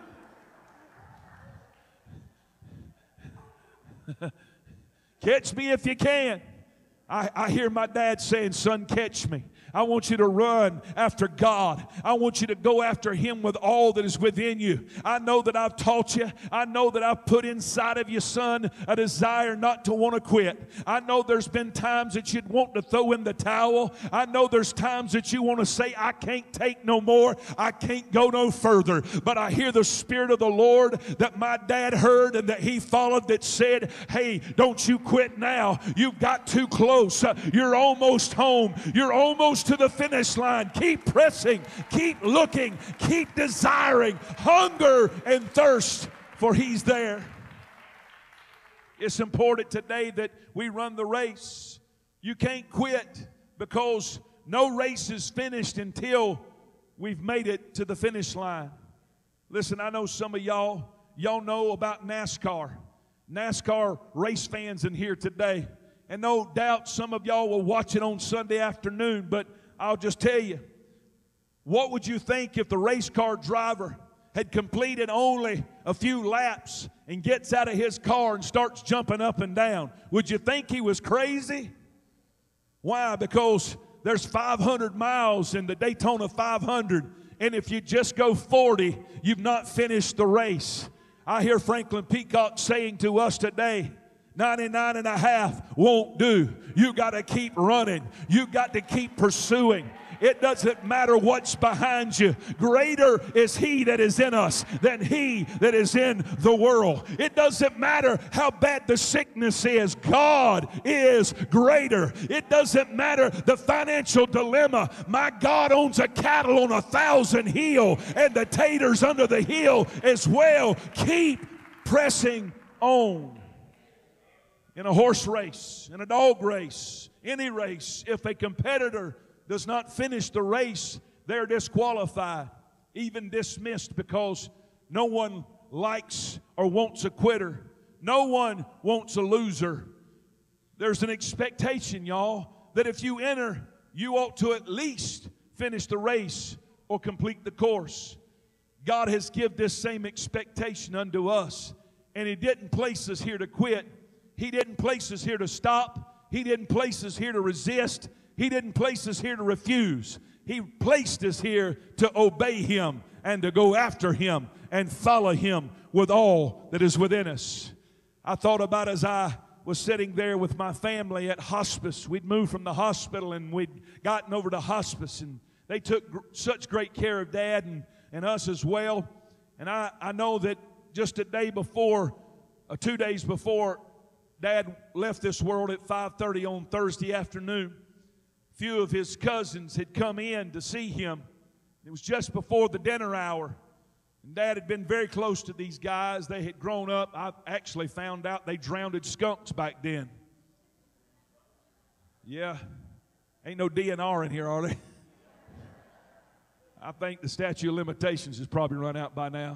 Catch me if you can. I hear my dad saying, son, catch me. I want you to run after God. I want you to go after Him with all that is within you. I know that I've taught you. I know that I've put inside of you, son, a desire not to want to quit. I know there's been times that you'd want to throw in the towel. I know there's times that you want to say, I can't take no more. I can't go no further. But I hear the Spirit of the Lord that my dad heard and that he followed, that said, hey, don't you quit now. You've got too close. You're almost home. You're almost to the finish line. Keep pressing, keep looking, keep desiring, hunger and thirst, for He's there. It's important today that we run the race. You can't quit, because no race is finished until we've made it to the finish line. Listen, I know some of y'all know about NASCAR. NASCAR race fans in here today. And no doubt some of y'all will watch it on Sunday afternoon, but I'll just tell you, what would you think if the race car driver had completed only a few laps and gets out of his car and starts jumping up and down? Would you think he was crazy? Why? Because there's 500 miles in the Daytona 500, and if you just go 40, you've not finished the race. I hear Franklin Peacock saying to us today, 99 and a half won't do. You got to keep running. You got to keep pursuing. It doesn't matter what's behind you. Greater is He that is in us than he that is in the world. It doesn't matter how bad the sickness is. God is greater. It doesn't matter the financial dilemma. My God owns a cattle on 1,000 hill, and the taters under the hill as well. Keep pressing on. in a horse race, in a dog race, any race, if a competitor does not finish the race, they're disqualified, even dismissed, because no one likes or wants a quitter. No one wants a loser. There's an expectation, y'all, that if you enter, you ought to at least finish the race or complete the course. God has given this same expectation unto us, and He didn't place us here to quit. He didn't place us here to stop. He didn't place us here to resist. He didn't place us here to refuse. He placed us here to obey Him and to go after Him and follow Him with all that is within us. I thought about as I was sitting there with my family at hospice. We'd moved from the hospital and we'd gotten over to hospice, and they took such great care of Dad and us as well. And I know that just a day before, 2 days before Dad left this world at 5:30 on Thursday afternoon, a few of his cousins had come in to see him. It was just before the dinner hour. And Dad had been very close to these guys. They had grown up. I actually found out they drowned skunks back then. Yeah. Ain't no DNR in here, are they? I think the statute of limitations has probably run out by now.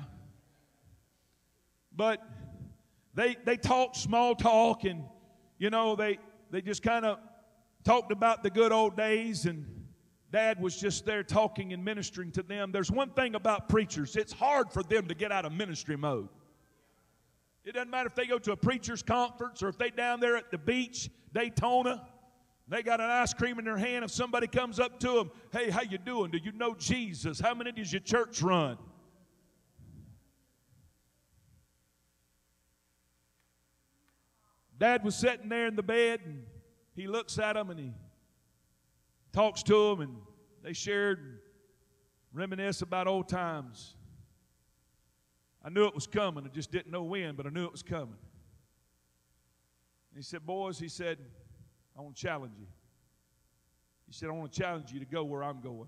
But they talked small talk, and, you know, they just kind of talked about the good old days, and Dad was just there talking and ministering to them. There's one thing about preachers. It's hard for them to get out of ministry mode. It doesn't matter if they go to a preacher's conference or if they down there at the beach, Daytona, they got an ice cream in their hand. If somebody comes up to them, hey, how you doing? Do you know Jesus? How many does your church run? Dad was sitting there in the bed, and he looks at them and he talks to them, and they shared and reminisce about old times. I knew it was coming. I just didn't know when, but I knew it was coming. And he said, boys, he said, I want to challenge you. He said, I want to challenge you to go where I'm going.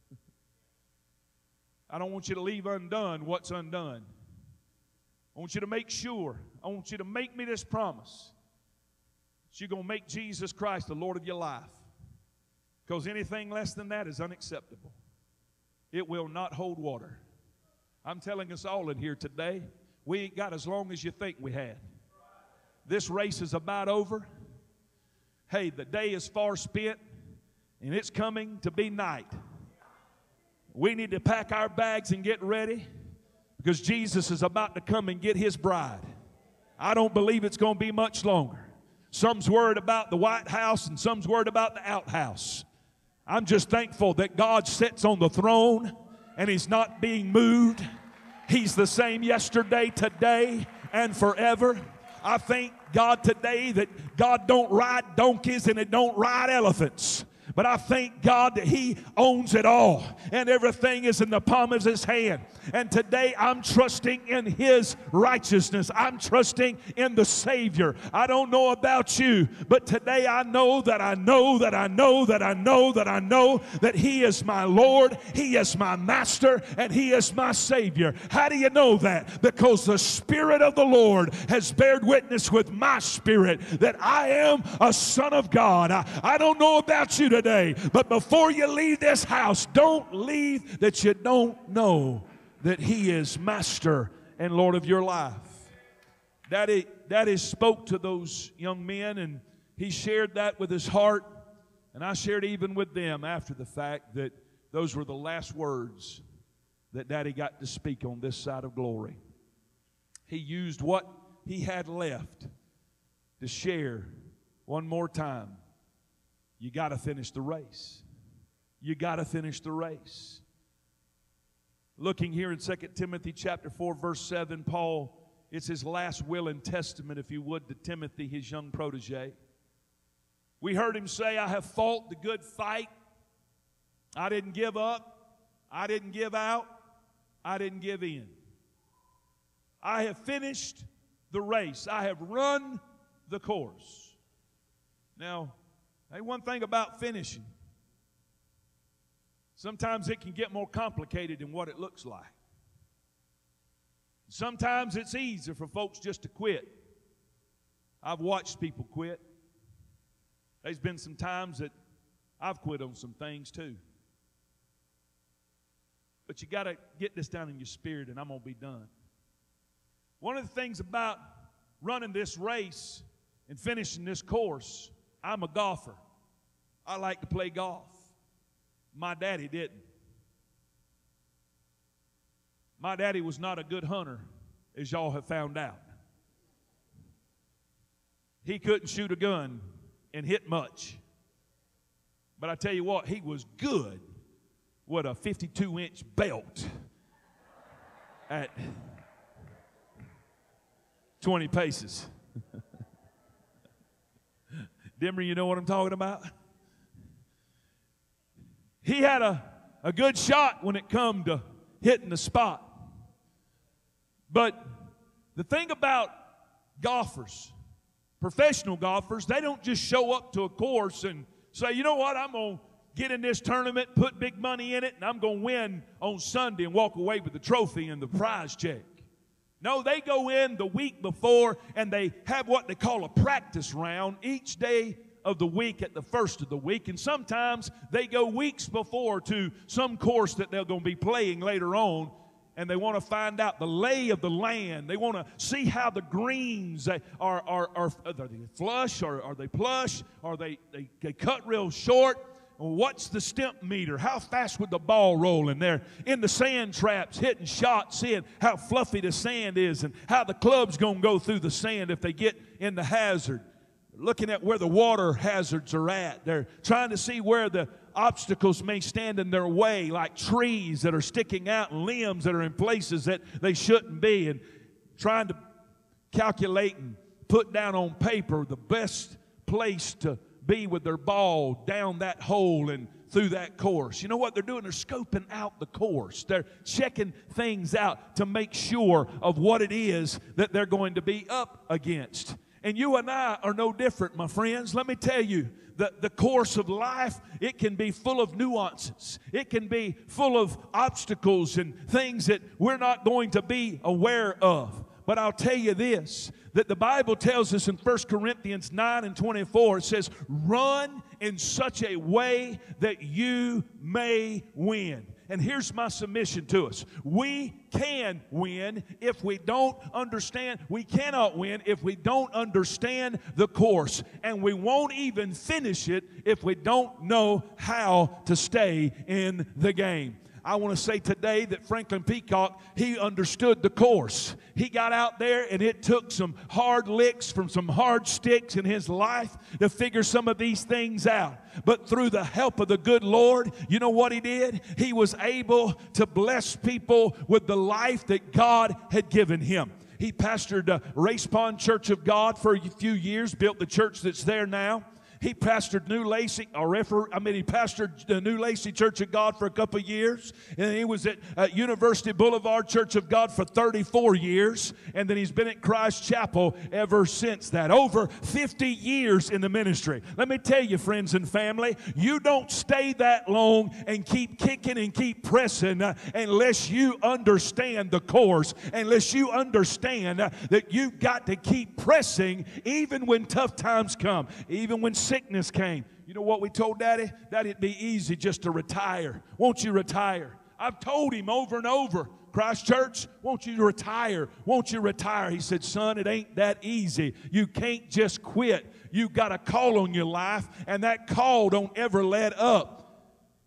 I don't want you to leave undone what's undone. I want you to make sure. I want you to make me this promise that you're going to make Jesus Christ the Lord of your life. Because anything less than that is unacceptable. It will not hold water. I'm telling us all in here today, we ain't got as long as you think we had. This race is about over. Hey, the day is far spent, and it's coming to be night. We need to pack our bags and get ready, because Jesus is about to come and get His bride. I don't believe it's going to be much longer. Some's worried about the White House, and some's worried about the outhouse. I'm just thankful that God sits on the throne and He's not being moved. He's the same yesterday, today, and forever. I thank God today that God don't ride donkeys and it don't ride elephants. But I thank God that He owns it all, and everything is in the palm of His hand. And today I'm trusting in His righteousness. I'm trusting in the Savior. I don't know about you, but today I know that He is my Lord, He is my Master, and He is my Savior. How do you know that? Because the Spirit of the Lord has bared witness with my spirit that I am a son of God. I don't know about you today, but before you leave this house, don't leave that you don't know that He is Master and Lord of your life. Daddy spoke to those young men, and he shared that with his heart, and I shared even with them after the fact that those were the last words that Daddy got to speak on this side of glory. He used what he had left to share one more time. You got to finish the race. You got to finish the race. Looking here in 2 Timothy chapter 4, verse 7, Paul, it's his last will and testament, if you would, to Timothy, his young protege. We heard him say, I have fought the good fight. I didn't give up. I didn't give out. I didn't give in. I have finished the race. I have run the course. Now, hey, one thing about finishing, sometimes it can get more complicated than what it looks like. Sometimes it's easier for folks just to quit. I've watched people quit. There's been some times that I've quit on some things too. But you got to get this down in your spirit, and I'm going to be done. One of the things about running this race and finishing this course, I'm a golfer. I like to play golf. My daddy didn't. My daddy was not a good hunter, as y'all have found out. He couldn't shoot a gun and hit much. But I tell you what, he was good with a 52-inch belt at 20 paces. Dimmer, you know what I'm talking about? He had a good shot when it come to hitting the spot. But the thing about golfers, professional golfers, they don't just show up to a course and say, you know what, I'm going to get in this tournament, put big money in it, and I'm going to win on Sunday and walk away with the trophy and the prize check. No, they go in the week before and they have what they call a practice round each day of the week at the first of the week. And sometimes they go weeks before to some course that they're going to be playing later on. And they want to find out the lay of the land. They want to see how the greens are they flush, or are they plush, or they cut real short. What's the stimp meter? How fast would the ball roll in there? In the sand traps, hitting shots, seeing how fluffy the sand is and how the club's going to go through the sand if they get in the hazard. Looking at where the water hazards are at. They're trying to see where the obstacles may stand in their way, like trees that are sticking out and limbs that are in places that they shouldn't be, and trying to calculate and put down on paper the best place to be with their ball down that hole and through that course. You know what they're doing? They're scoping out the course. They're checking things out to make sure of what it is that they're going to be up against. And you and I are no different, my friends. Let me tell you, the course of life, it can be full of nuances. It can be full of obstacles and things that we're not going to be aware of. But I'll tell you this, that the Bible tells us in 1 Corinthians 9:24, it says, run in such a way that you may win. And here's my submission to us. We can win if we don't understand. We cannot win if we don't understand the course. And we won't even finish it if we don't know how to stay in the game. I want to say today that Franklin Peacock, he understood the course. He got out there and it took some hard licks from some hard sticks in his life to figure some of these things out. But through the help of the good Lord, you know what he did? He was able to bless people with the life that God had given him. He pastored Race Pond Church of God for a few years, built the church that's there now. He pastored he pastored the New Lacey Church of God for a couple of years. And he was at University Boulevard Church of God for 34 years. And then he's been at Christ Chapel ever since that. Over 50 years in the ministry. Let me tell you, friends and family, you don't stay that long and keep kicking and keep pressing unless you understand the course. Unless you understand that you've got to keep pressing even when tough times come. Even when sickness came. You know what we told Daddy? That it'd be easy just to retire. Won't you retire? I've told him over and over, Christ Church, won't you retire? Won't you retire? He said, son, it ain't that easy. You can't just quit. You got a call on your life, and that call don't ever let up.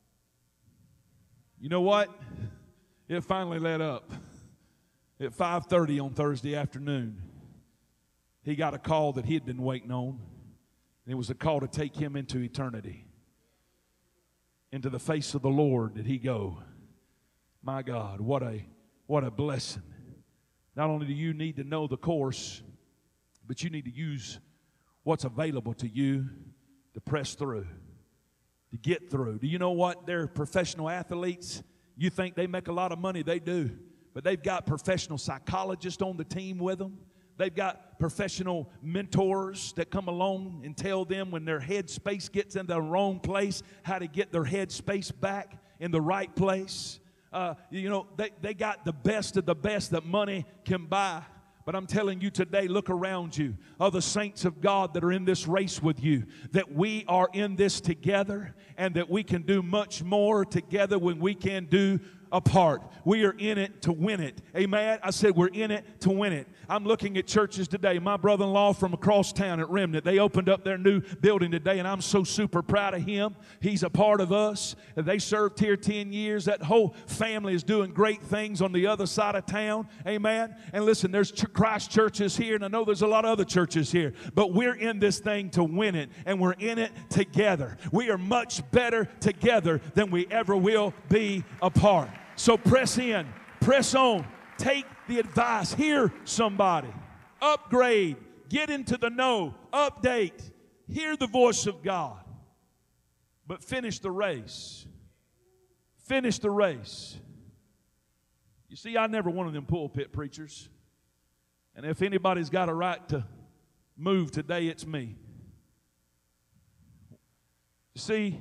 You know what? It finally let up. At 5:30 on Thursday afternoon, he got a call that he had been waiting on. It was a call to take him into eternity. Into the face of the Lord did he go. My God, what a blessing. Not only do you need to know the course, but you need to use what's available to you to press through, to get through. Do you know what? They're professional athletes. You think they make a lot of money. They do. But they've got professional psychologists on the team with them. They've got professional mentors that come along and tell them when their head space gets in the wrong place, how to get their head space back in the right place. They got the best of the best that money can buy. But I'm telling you today, look around you, of the saints of God that are in this race with you, that we are in this together and that we can do much more together when we can do apart. We are in it to win it. Amen. I said we're in it to win it. I'm looking at churches today. My brother-in-law from across town at Remnant, they opened up their new building today, and I'm so super proud of him. He's a part of us. They served here 10 years. That whole family is doing great things on the other side of town. Amen. And listen, there's Christ churches here, and I know there's a lot of other churches here, but we're in this thing to win it, and we're in it together. We are much better together than we ever will be apart. So press in, press on, take the advice, hear somebody, upgrade, get into the know, update, hear the voice of God, but finish the race. Finish the race. You see, I never one of them pulpit preachers, and if anybody's got a right to move today, it's me. You see,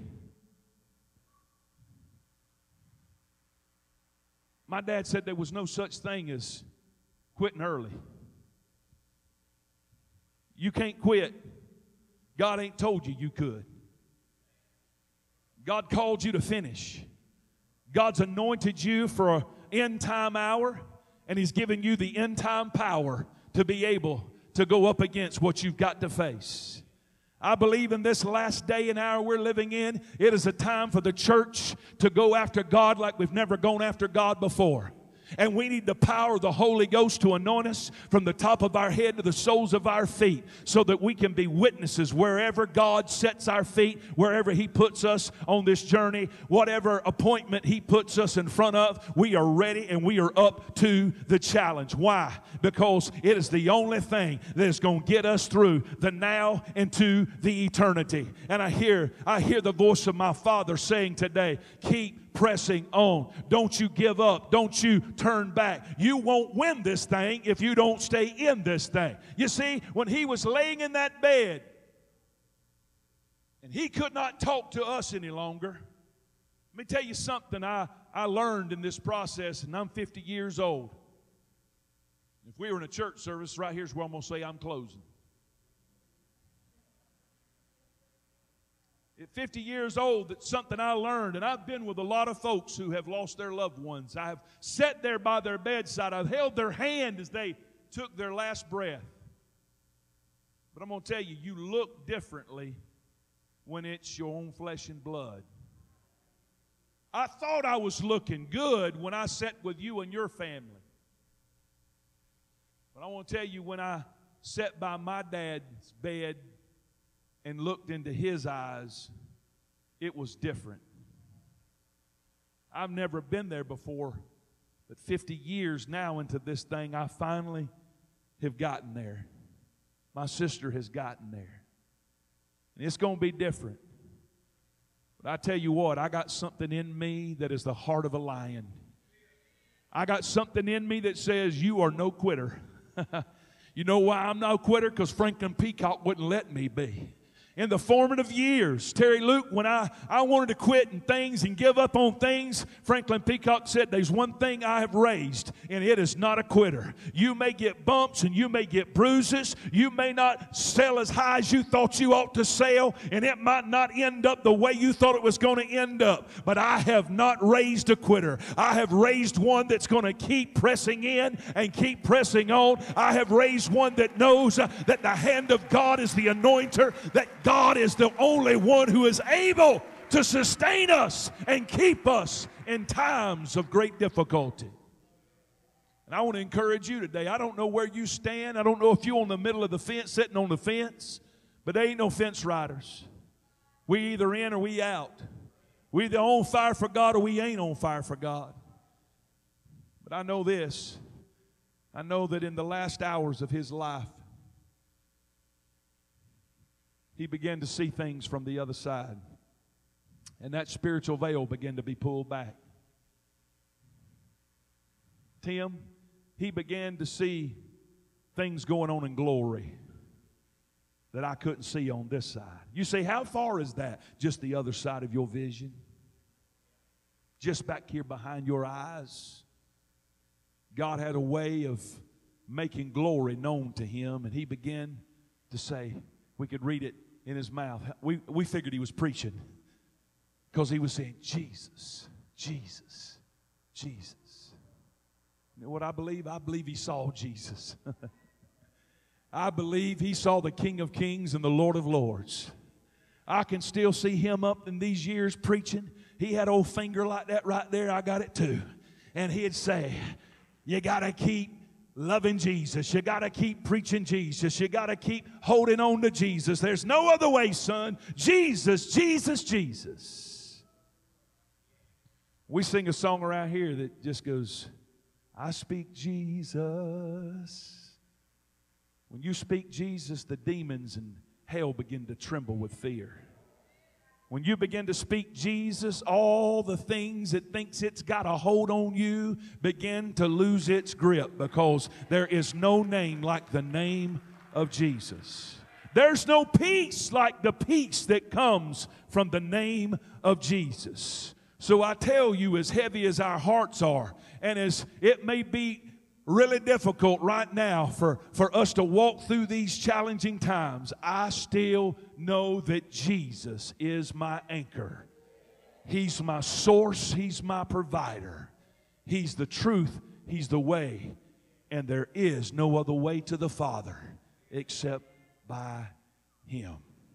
my dad said there was no such thing as quitting early. You can't quit. God ain't told you you could. God called you to finish. God's anointed you for an end time hour, and He's given you the end time power to be able to go up against what you've got to face. I believe in this last day and hour we're living in, it is a time for the church to go after God like we've never gone after God before. And we need the power of the Holy Ghost to anoint us from the top of our head to the soles of our feet so that we can be witnesses wherever God sets our feet, wherever He puts us on this journey, whatever appointment He puts us in front of, we are ready and we are up to the challenge. Why? Because it is the only thing that is going to get us through the now into the eternity. And I hear the voice of my Father saying today, keep pressing on. Don't you give up. Don't you turn back. You won't win this thing if you don't stay in this thing. You see, when he was laying in that bed and he could not talk to us any longer, let me tell you something I learned in this process, and I'm 50 years old. If we were in a church service, right here's where I'm going to say I'm closing. At 50 years old, that's something I learned, and I've been with a lot of folks who have lost their loved ones. I have sat there by their bedside. I've held their hand as they took their last breath. But I'm going to tell you, you look differently when it's your own flesh and blood. I thought I was looking good when I sat with you and your family. But I want to tell you, when I sat by my dad's bed and looked into his eyes, it was different. I've never been there before, but 50 years now into this thing, I finally have gotten there. My sister has gotten there. And it's going to be different. But I tell you what, I got something in me that is the heart of a lion. I got something in me that says you are no quitter. You know why I'm no quitter? Because Franklin Peacock wouldn't let me be. In the formative years, Terry Luke, when I wanted to quit and things and give up on things, Franklin Peacock said, there's one thing I have raised, and it is not a quitter. You may get bumps and you may get bruises. You may not sell as high as you thought you ought to sell, and it might not end up the way you thought it was going to end up. But I have not raised a quitter. I have raised one that's going to keep pressing in and keep pressing on. I have raised one that knows that the hand of God is the anointer, that God is the only one who is able to sustain us and keep us in times of great difficulty. And I want to encourage you today. I don't know where you stand. I don't know if you're on the middle of the fence, sitting on the fence, but there ain't no fence riders. We either in or we out. We either on fire for God or we ain't on fire for God. But I know this. I know that in the last hours of his life, he began to see things from the other side. And that spiritual veil began to be pulled back. Tim, he began to see things going on in glory that I couldn't see on this side. You say, how far is that? Just the other side of your vision. Just back here behind your eyes. God had a way of making glory known to him. And he began to say, we could read it in his mouth. We figured he was preaching because he was saying, Jesus, Jesus, Jesus. You know what I believe? I believe he saw Jesus. I believe he saw the King of Kings and the Lord of Lords. I can still see him up in these years preaching. He had old finger like that right there. I got it too. And he'd say, you got to keep loving Jesus. You got to keep preaching Jesus. You got to keep holding on to Jesus. There's no other way, son. Jesus, Jesus, Jesus. We sing a song around here that just goes, I speak Jesus. When you speak Jesus, the demons and hell begin to tremble with fear. When you begin to speak Jesus, all the things it thinks it's got a hold on you begin to lose its grip, because there is no name like the name of Jesus. There's no peace like the peace that comes from the name of Jesus. So I tell you, as heavy as our hearts are, and as it may be really difficult right now for us to walk through these challenging times, I still know that Jesus is my anchor. He's my source. He's my provider. He's the truth. He's the way. And there is no other way to the Father except by Him.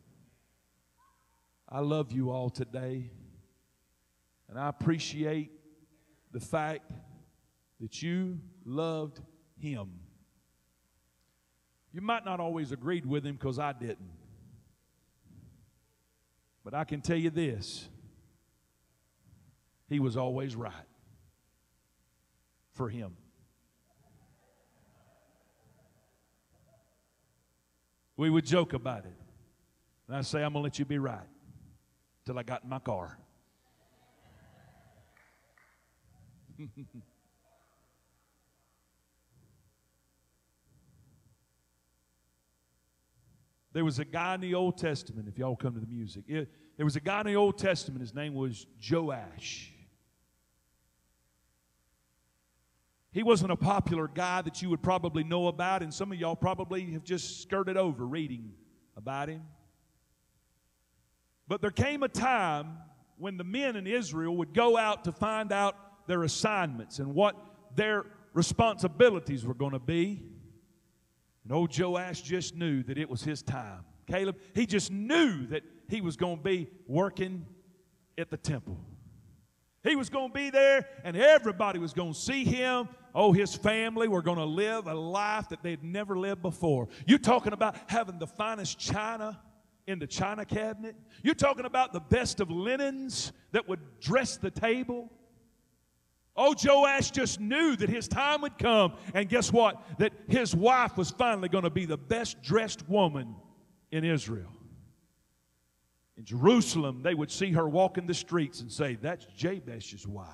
I love you all today, and I appreciate the fact that you loved Him. You might not always agreed with Him, because I didn't. But I can tell you this: He was always right for Him. We would joke about it. And I'd say, I'm going to let you be right till I got in my car. There was a guy in the Old Testament, if y'all come to the music. There was a guy in the Old Testament, his name was Joash. He wasn't a popular guy that you would probably know about, and some of y'all probably have just skirted over reading about him. But there came a time when the men in Israel would go out to find out their assignments and what their responsibilities were going to be. And old Joash just knew that it was his time. Caleb, he just knew that he was going to be working at the temple. He was going to be there, and everybody was going to see him. Oh, his family were going to live a life that they'd never lived before. You're talking about having the finest china in the china cabinet. You're talking about the best of linens that would dress the table. Oh, Joash just knew that his time would come, and guess what? That his wife was finally going to be the best dressed woman in Israel. In Jerusalem, they would see her walking the streets and say, that's Jabesh's wife.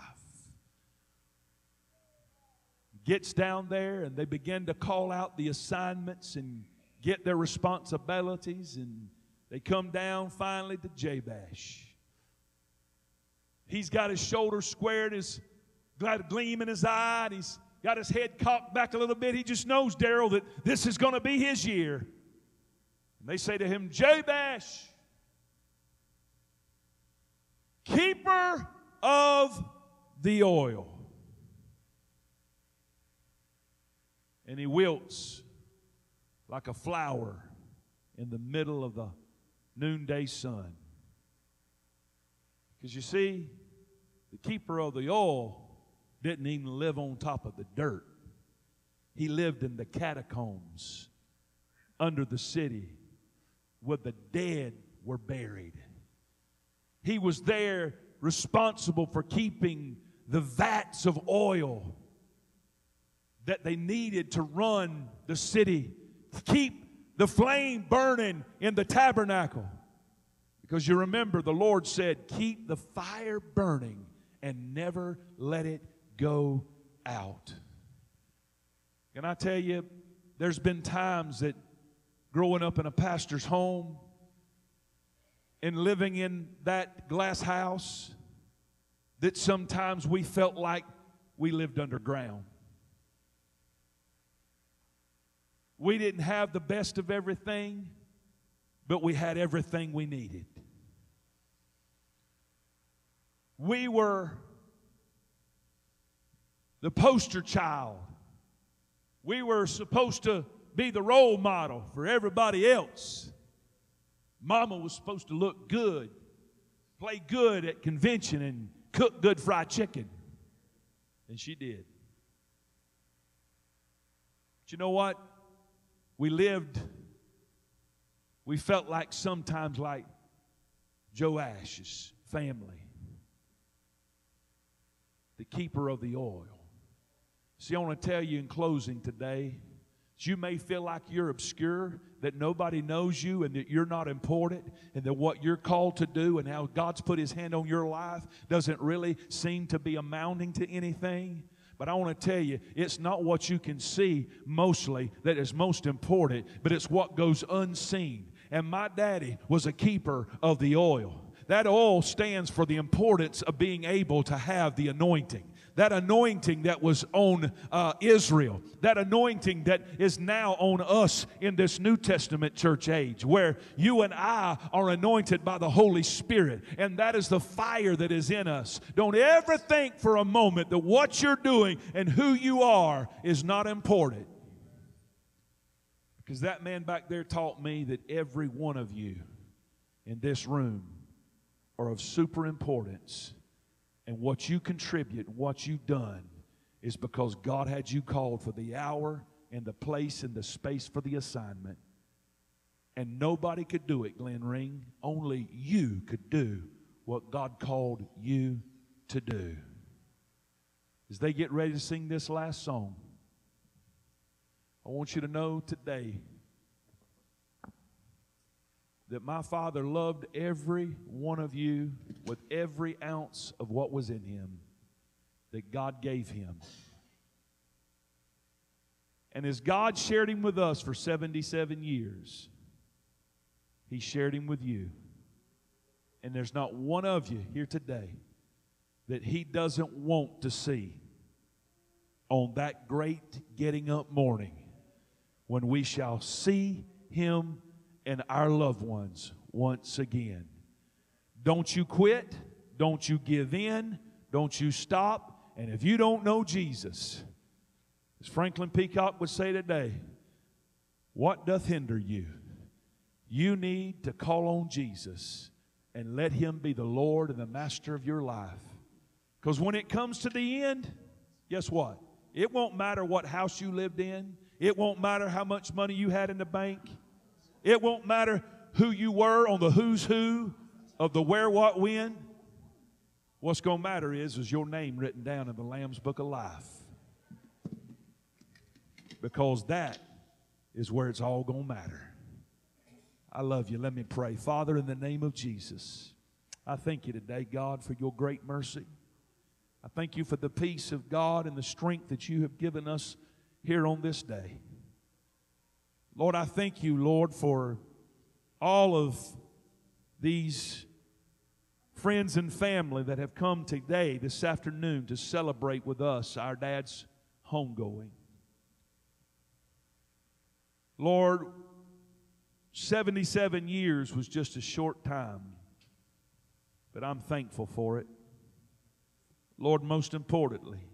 Gets down there, and they begin to call out the assignments and get their responsibilities, and they come down finally to Jabesh. He's got his shoulders squared, his got a gleam in his eye, and he's got his head cocked back a little bit. He just knows, Darrell, that this is going to be his year. And they say to him, Jabesh, keeper of the oil. And he wilts like a flower in the middle of the noonday sun. Because you see, the keeper of the oil didn't even live on top of the dirt. He lived in the catacombs under the city where the dead were buried. He was there responsible for keeping the vats of oil that they needed to run the city, to keep the flame burning in the tabernacle. Because you remember the Lord said, keep the fire burning and never let it go out. Can I tell you, there's been times that growing up in a pastor's home and living in that glass house, that sometimes we felt like we lived underground. We didn't have the best of everything, but we had everything we needed. We were the poster child. We were supposed to be the role model for everybody else. Mama was supposed to look good, play good at convention, and cook good fried chicken. And she did. But you know what? We felt like sometimes like Joash's family, the keeper of the oil. See, I want to tell you in closing today, you may feel like you're obscure, that nobody knows you and that you're not important, and that what you're called to do and how God's put His hand on your life doesn't really seem to be amounting to anything. But I want to tell you, it's not what you can see mostly that is most important, but it's what goes unseen. And my daddy was a keeper of the oil. That oil stands for the importance of being able to have the anointing. That anointing that was on Israel. That anointing that is now on us in this New Testament church age, where you and I are anointed by the Holy Spirit. And that is the fire that is in us. Don't ever think for a moment that what you're doing and who you are is not important. Because that man back there taught me that every one of you in this room are of super importance. And what you contribute, what you've done, is because God had you called for the hour and the place and the space for the assignment. And nobody could do it, Glen Ring. Only you could do what God called you to do. As they get ready to sing this last song, I want you to know today that my Father loved every one of you with every ounce of what was in Him that God gave Him. And as God shared Him with us for 77 years, He shared Him with you. And there's not one of you here today that He doesn't want to see on that great getting up morning when we shall see Him and our loved ones once again. Don't you quit. Don't you give in. Don't you stop. And if you don't know Jesus, as Franklin Peacock would say today, what doth hinder you? You need to call on Jesus and let Him be the Lord and the master of your life. Because when it comes to the end, guess what? It won't matter what house you lived in. It won't matter how much money you had in the bank. It won't matter who you were on the who's who of the where, what, when. What's going to matter is your name written down in the Lamb's Book of Life. Because that is where it's all going to matter. I love you. Let me pray. Father, in the name of Jesus, I thank you today, God, for your great mercy. I thank you for the peace of God and the strength that you have given us here on this day. Lord, I thank you, Lord, for all of these friends and family that have come today, this afternoon, to celebrate with us our dad's homegoing. Lord, 77 years was just a short time, but I'm thankful for it. Lord, most importantly,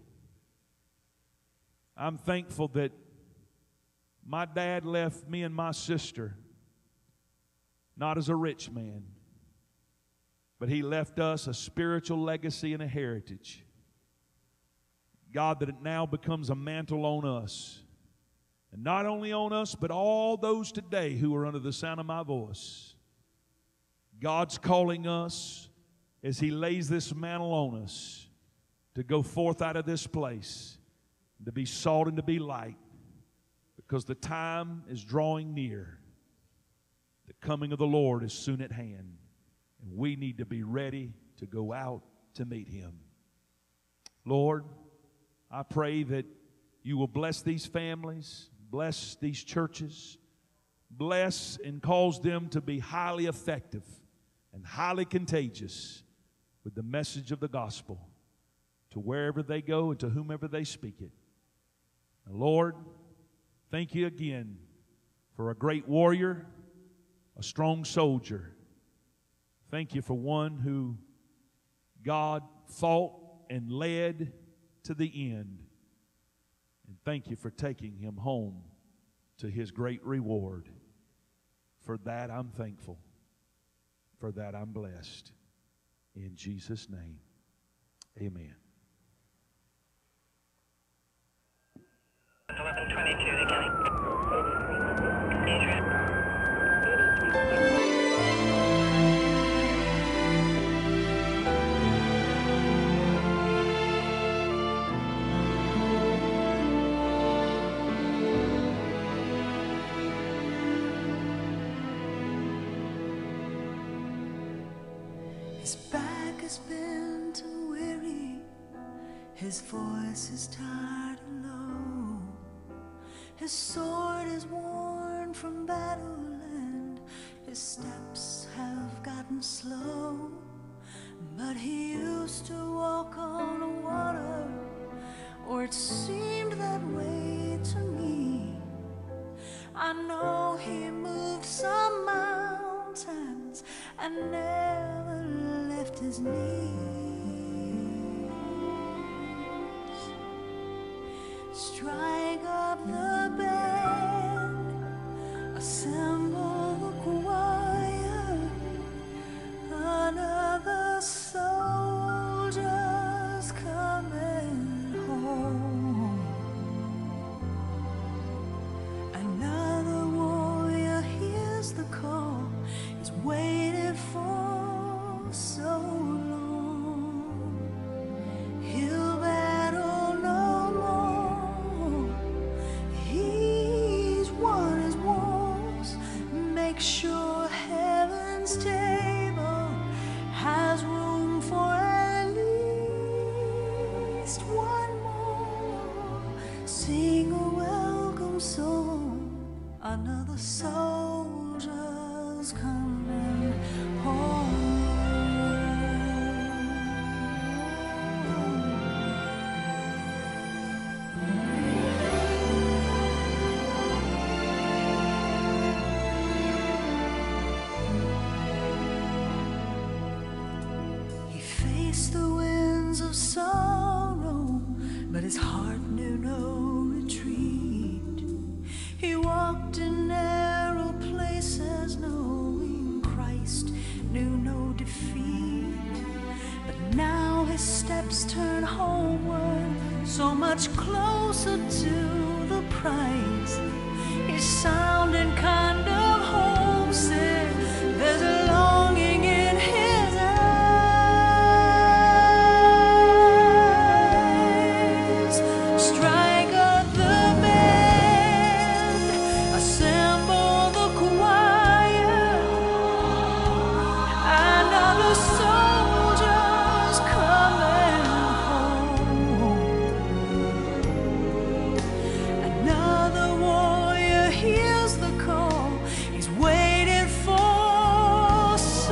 I'm thankful that my dad left me and my sister not as a rich man, but he left us a spiritual legacy and a heritage. God, that it now becomes a mantle on us. And not only on us, but all those today who are under the sound of my voice. God's calling us as He lays this mantle on us to go forth out of this place, to be salt and to be light. Because the time is drawing near. The coming of the Lord is soon at hand. And we need to be ready to go out to meet Him. Lord, I pray that you will bless these families, bless these churches, bless and cause them to be highly effective and highly contagious with the message of the gospel to wherever they go and to whomever they speak it. And Lord, thank you again for a great warrior, a strong soldier. Thank you for one who God fought and led to the end. And thank you for taking him home to his great reward. For that I'm thankful. For that I'm blessed. In Jesus' name, amen. 11:22 beginning. Adrian. His back has been too weary, his voice is tired and low, his sword is worn from battle and his steps have gotten slow. But he used to walk on the water, or it seemed that way to me. I know he moved some mountains and never left his knees. Strike up the band, assemble the choir, another soldier's coming home. Another warrior hears the call, he's waited for so long. He'll battle no more, he's won his wars. Make sure heaven's table has room for at least one more. Sing a welcome song, another soldier's coming home. He faced the winds of sorrow, but his heart knew no retreat. He walked in narrow places, knowing Christ knew no defeat. But now his steps turn homeward, so much closer to the prize. He's sounding kind of homesick, there's a longing in his eyes. Strike up the band, assemble the choir, another soldier's coming home. Another warrior hears the call, he's waited for so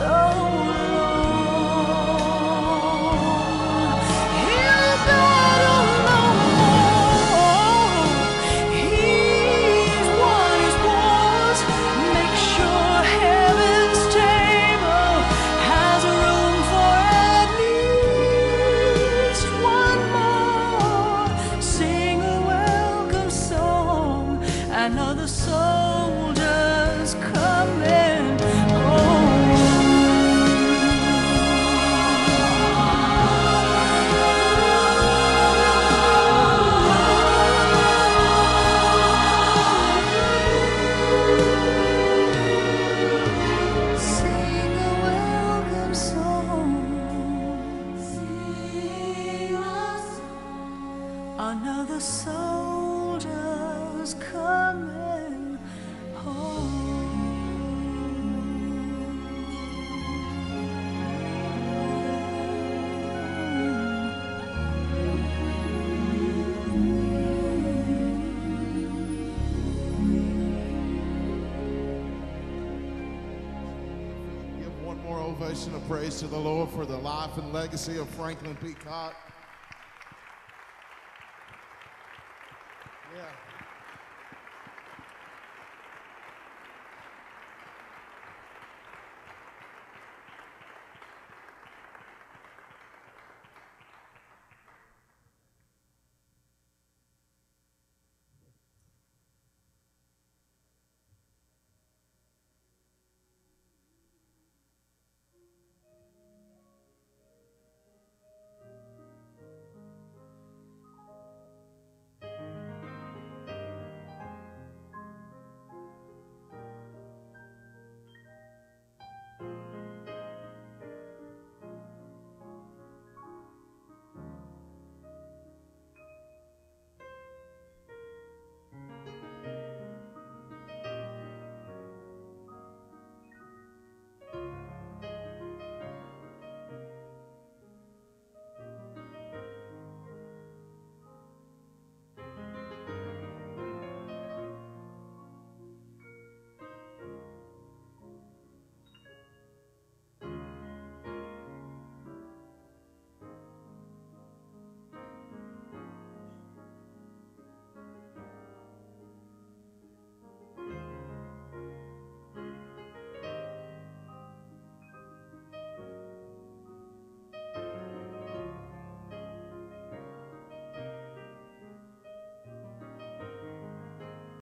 long. He'll battle no more, he's won his wars. Make sure heaven's table has room for at least one more. Sing a welcome song, another soldier's coming home. Sing a welcome song, sing a song, another soldier's coming home. Give one more ovation of praise to the Lord for the life and legacy of Franklin Peacock. Yeah.